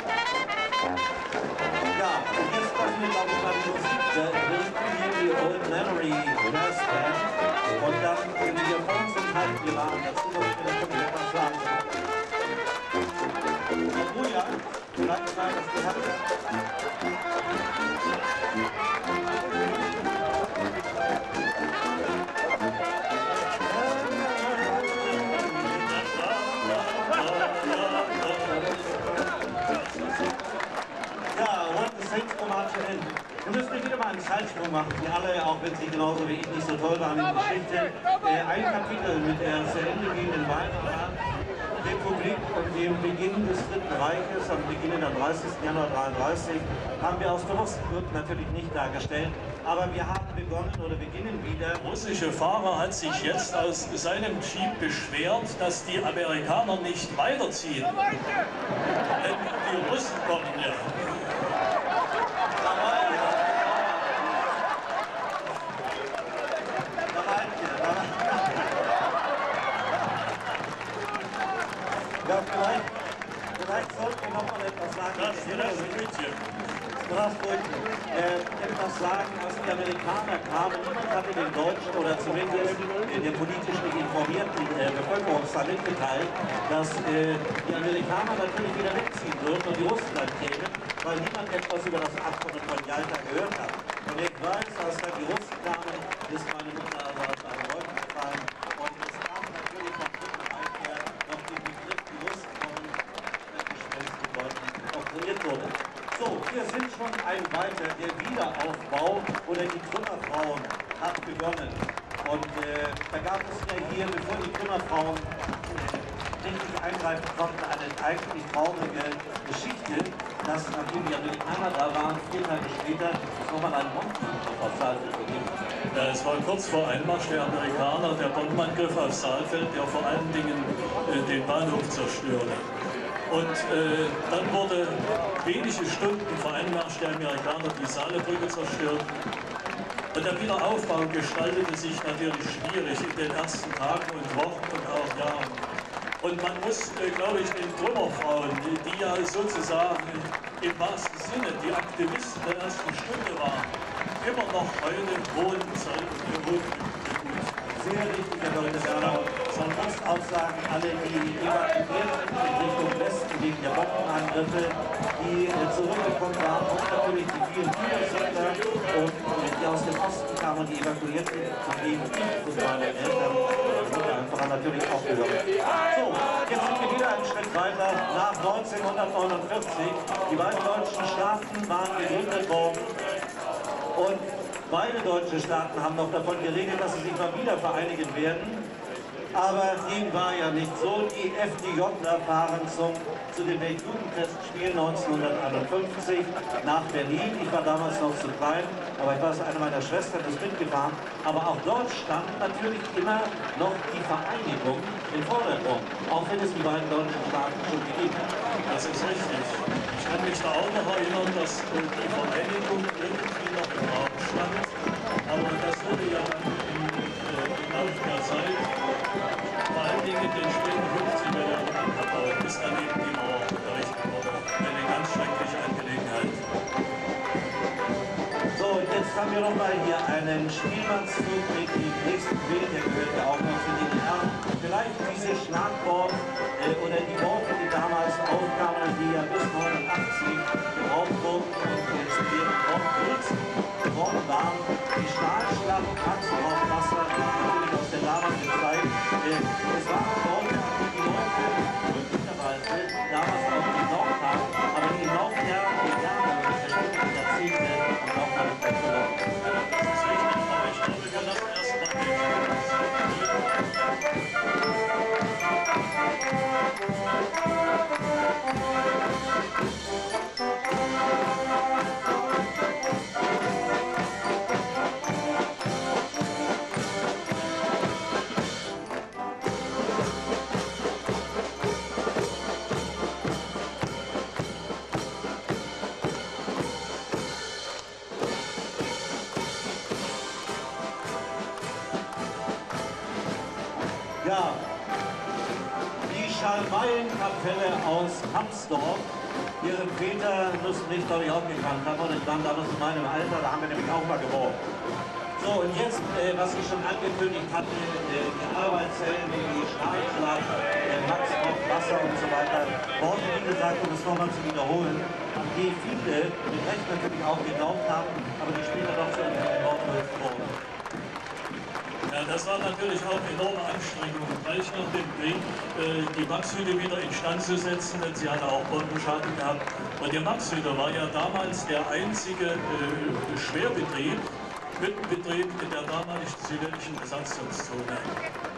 S3: Ja, und jetzt lassen wir, glaube ich, mal die Musik. Da wirken hier die Old Memory Brass Band. Und dann, wenn wir vor uns sind, halten wir mal dazu, dass wir das können wir etwas sagen. Herr Bujan, vielleicht mal das Gehalt. Wir müssen nicht wieder mal einen Zeitsprung machen, die alle, auch wenn sie genauso wie ich nicht so toll waren in der Geschichte, äh, ein Kapitel mit der zu Ende gehenden Weimarer Republik und dem Beginn des Dritten Reiches, am Beginn am dreißigsten Januar neunzehnhundertdreiunddreißig, haben wir aus Bewusstgründen natürlich nicht dargestellt, aber wir haben begonnen oder beginnen wieder.
S4: Der russische Fahrer hat sich jetzt aus seinem Jeep beschwert, dass die Amerikaner nicht weiterziehen. Denn die Russen kommen ja.
S3: Ja, vielleicht, vielleicht sollten wir noch mal etwas sagen.
S4: Das ist das Brötchen.
S3: Straßbrücken, äh, etwas sagen, als die Amerikaner kamen. Niemand hatte den Deutschen oder zumindest äh, der politisch nicht informierten äh, Bevölkerungsteil mitgeteilt, dass äh, die Amerikaner natürlich wieder wegziehen würden und die Russen dann kämen, weil niemand etwas über das Abkommen von Jalta gehört hat. Und ich weiß, als dann die Russen kamen, ist meine Mutter also aus einem Wolken gefallen. Und es kam natürlich vom Dritten Reich her noch den Begriff, die Russen kommen, das Gespräch mit Leuten oktroyiert wurde. So, wir sind schon ein weiter, der Wiederaufbau oder die Trümmerfrauen hat begonnen. Und äh, da gab es ja hier, bevor die Trümmerfrauen äh, richtig eingreifen konnten, eine eigentlich traurige Geschichte, dass nachdem die Amerikaner da waren, vier Tage später es nochmal einen Bombenangriff auf Saalfeld gegeben hat.
S4: Ja, es war kurz vor Einmarsch der Amerikaner, der Bombenangriff auf Saalfeld, der vor allen Dingen äh, den Bahnhof zerstörte. Und äh, dann wurde wenige Stunden vor Einmarsch der Amerikaner die Saalebrücke zerstört. Und der Wiederaufbau gestaltete sich natürlich schwierig in den ersten Tagen und Wochen und auch Jahren. Und man muss, äh, glaube ich, den Trümmerfrauen, die, die ja sozusagen im wahrsten Sinne die Aktivisten der ersten Stunde waren, immer noch heute hohen Tribut.
S3: Sehr richtig, Herr Doktor. Man muss auch sagen, alle, die evakuiert sind in Richtung Westen wegen der Bombenangriffe, die äh, zurückgekommen waren, und natürlich die vielen Widersiedler und äh, die aus dem Osten kamen und die evakuiert sind, zu denen ich und meine Eltern wurde einfach natürlich auch gehört. So, jetzt sind wir wieder einen Schritt weiter nach neunzehnhundertneunundvierzig. Die beiden deutschen Staaten waren gegründet worden und beide deutsche Staaten haben noch davon geredet, dass sie sich mal wieder vereinigen werden. Aber dem war ja nicht so. Die F D Jler fahren zum, zu den Weltjugendfestspielen neunzehnhunderteinundfünfzig nach Berlin. Ich war damals noch zu klein, aber ich weiß, eine meiner Schwestern ist mitgefahren. Aber auch dort stand natürlich immer noch die Vereinigung im Vordergrund, auch wenn es die beiden deutschen Staaten schon gegeben hat.
S4: Das ist richtig. Ich kann mich da auch noch erinnern, dass äh, die Vereinigung irgendwie noch im Raum stand. Aber das wurde ja dann im, äh, im Laufe der Zeit, vor allen Dingen in den späten fünfziger Jahren abgebaut, bis dann eben die Mauer errichtet wurde. Eine ganz schreckliche Angelegenheit.
S3: So, und jetzt haben wir noch mal hier einen Spielmannszug mit dem nächsten Bild, der gehört ja auch noch zu D D R. Vielleicht diese Schlagwort äh, oder die Worte, die damals aufkamen, die ja bis neunundachtzig gebraucht wurden und jetzt zu deren Worten waren, die Stahlschlacht, Axt auf Wasser, natürlich aus der damaligen Zeit. Äh, es waren Worte, die die Leute möglicherweise damals auch gebraucht haben, aber die im Laufe der Jahre, der Jahrzehnte und auch gar nicht mehr verloren.
S4: Das ist richtig, aber ich glaube, wir lassen erst mal
S3: Ja, die Schalmeienkapelle aus Hamsdorf, ihren Peter müssen nicht, glaube ich, auch gekannt haben, und ich war damals in meinem Alter, da haben wir nämlich auch mal geworfen. So, und jetzt, äh, was ich schon angekündigt hatte, äh, die Arbeitshelden, die Stahlschlag, äh, Max auf Wasser und so weiter, Worte, wie gesagt, um es nochmal zu wiederholen, die viele mit Recht natürlich auch geglaubt haben, aber die später doch zu einem Wortwolf wurden.
S4: Ja, das war natürlich auch enorme Anstrengung, gleich nach dem Krieg äh, die Maxhütte wieder instand zu setzen, denn sie hatte auch Bombenschaden gehabt. Und die Maxhütte war ja damals der einzige äh, Schwerbetrieb, Hüttenbetrieb in der damaligen südlichen Besatzungszone. Und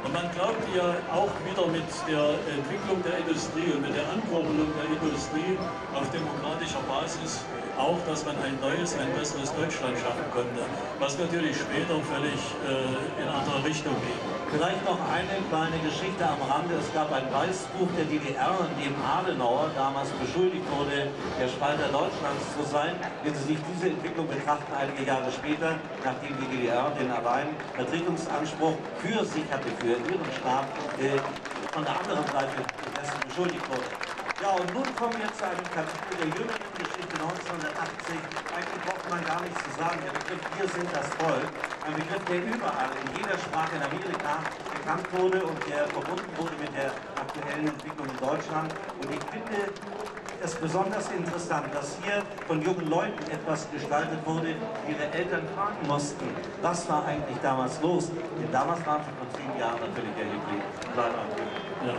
S4: Und man glaubt ja auch wieder mit der Entwicklung der Industrie und mit der Ankurbelung der Industrie auf demokratischer Basis auch, dass man ein neues, ein besseres Deutschland schaffen konnte, was natürlich später völlig äh, in eine andere Richtung ging.
S3: Vielleicht noch eine kleine Geschichte am Rande. Es gab ein Weißbuch der D D R, in dem Adenauer damals beschuldigt wurde, der Spalter Deutschlands zu sein. Wenn Sie sich diese Entwicklung betrachten, einige Jahre später, nachdem die D D R den Alleinvertretungsanspruch für sich hatte, für ihren Staat, äh, von der anderen Seite dessen beschuldigt wurde. Ja, und nun kommen wir zu einem Kapitel der jüngeren Geschichte neunzehnhundertachtzig. Eigentlich braucht man gar nichts zu sagen. Der Begriff "Wir sind das Volk", ein Begriff, der überall, in jeder Sprache in Amerika bekannt wurde und der verbunden wurde mit der aktuellen Entwicklung in Deutschland. Und ich finde es besonders interessant, dass hier von jungen Leuten etwas gestaltet wurde, ihre Eltern fragen mussten, was war eigentlich damals los? Denn damals waren sie vor zehn Jahren natürlich erheblich kleiner. Ja.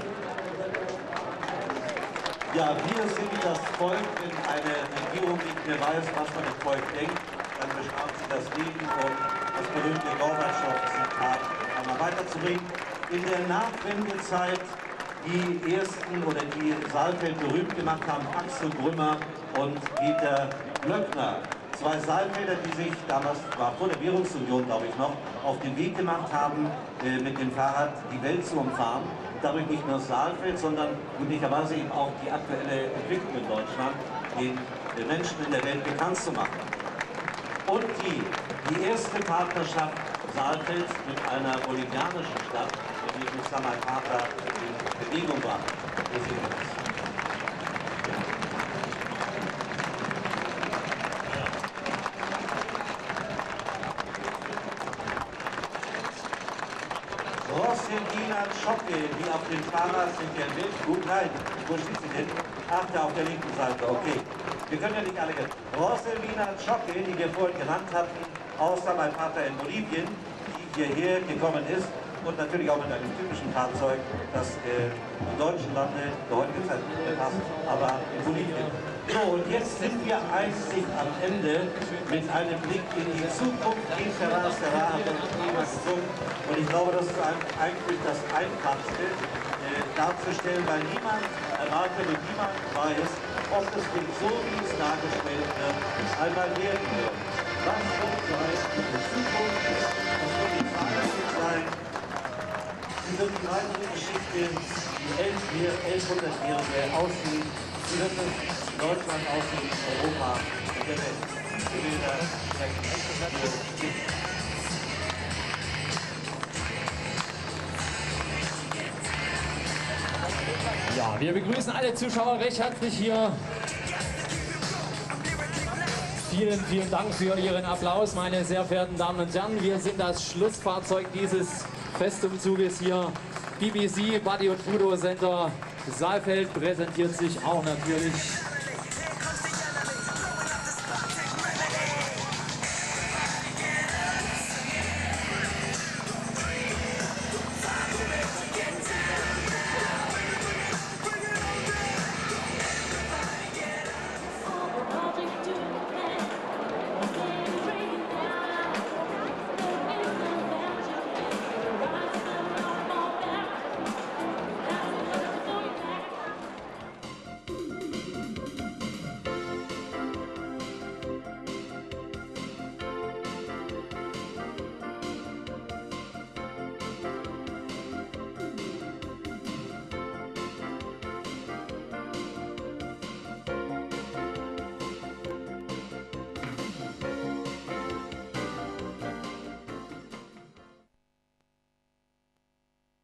S3: Ja, wir sind das Volk. Wenn eine Regierung nicht mehr weiß, was man dem Volk denkt, dann bestraft sie das Leben, um das berühmte Gorbatschow-Zitat einmal weiterzubringen. In der Nachwendezeit die ersten oder die Saalfeld berühmt gemacht haben, Axel Grümmer und Peter Glöckner. Zwei Saalfelder, die sich damals, war vor der Währungsunion glaube ich noch, auf den Weg gemacht haben, äh, mit dem Fahrrad die Welt zu umfahren. Dadurch nicht nur Saalfeld, sondern möglicherweise eben auch die aktuelle Entwicklung in Deutschland den, den Menschen in der Welt bekannt zu machen. Und die, die erste Partnerschaft Saalfeld mit einer bolivianischen Stadt, in der Samacata in Bewegung war. Roselina Schocke, die auf dem Fahrrad sind, der Bild. Gut, nein, wo steht sie denn? Ach, da auf der linken Seite, okay. Wir können ja nicht alle kennen. Roselina Schocke, die wir vorhin genannt hatten, aus Samacata in Bolivien, die hierher gekommen ist und natürlich auch mit einem typischen Fahrzeug, das äh, die deutschen Lande der heutigen Zeit befasst, aber in Bolivien. So, und jetzt sind wir einzig am Ende mit einem Blick in die Zukunft. Die Serra Serra hat uns immer gesungen. Und ich glaube, das ist eigentlich das Einfachste äh, darzustellen, weil niemand erwartet und niemand weiß, ob das Ding so, wie es dargestellt wird, einmal werden wird. Was wird sein in der Zukunft? Was wird die Frage sein? Wie wird die weitere Geschichte, die elfhundertjährige aussehen? Wie wird es in Deutschland aussehen, in Europa und der Welt? Wir will da sprechen.
S6: Ja, wir begrüßen alle Zuschauer recht herzlich hier. Vielen, vielen Dank für Ihren Applaus, meine sehr verehrten Damen und Herren. Wir sind das Schlussfahrzeug dieses Festumzuges hier. B B C, Buddy und Budo Center Saalfeld präsentiert sich auch natürlich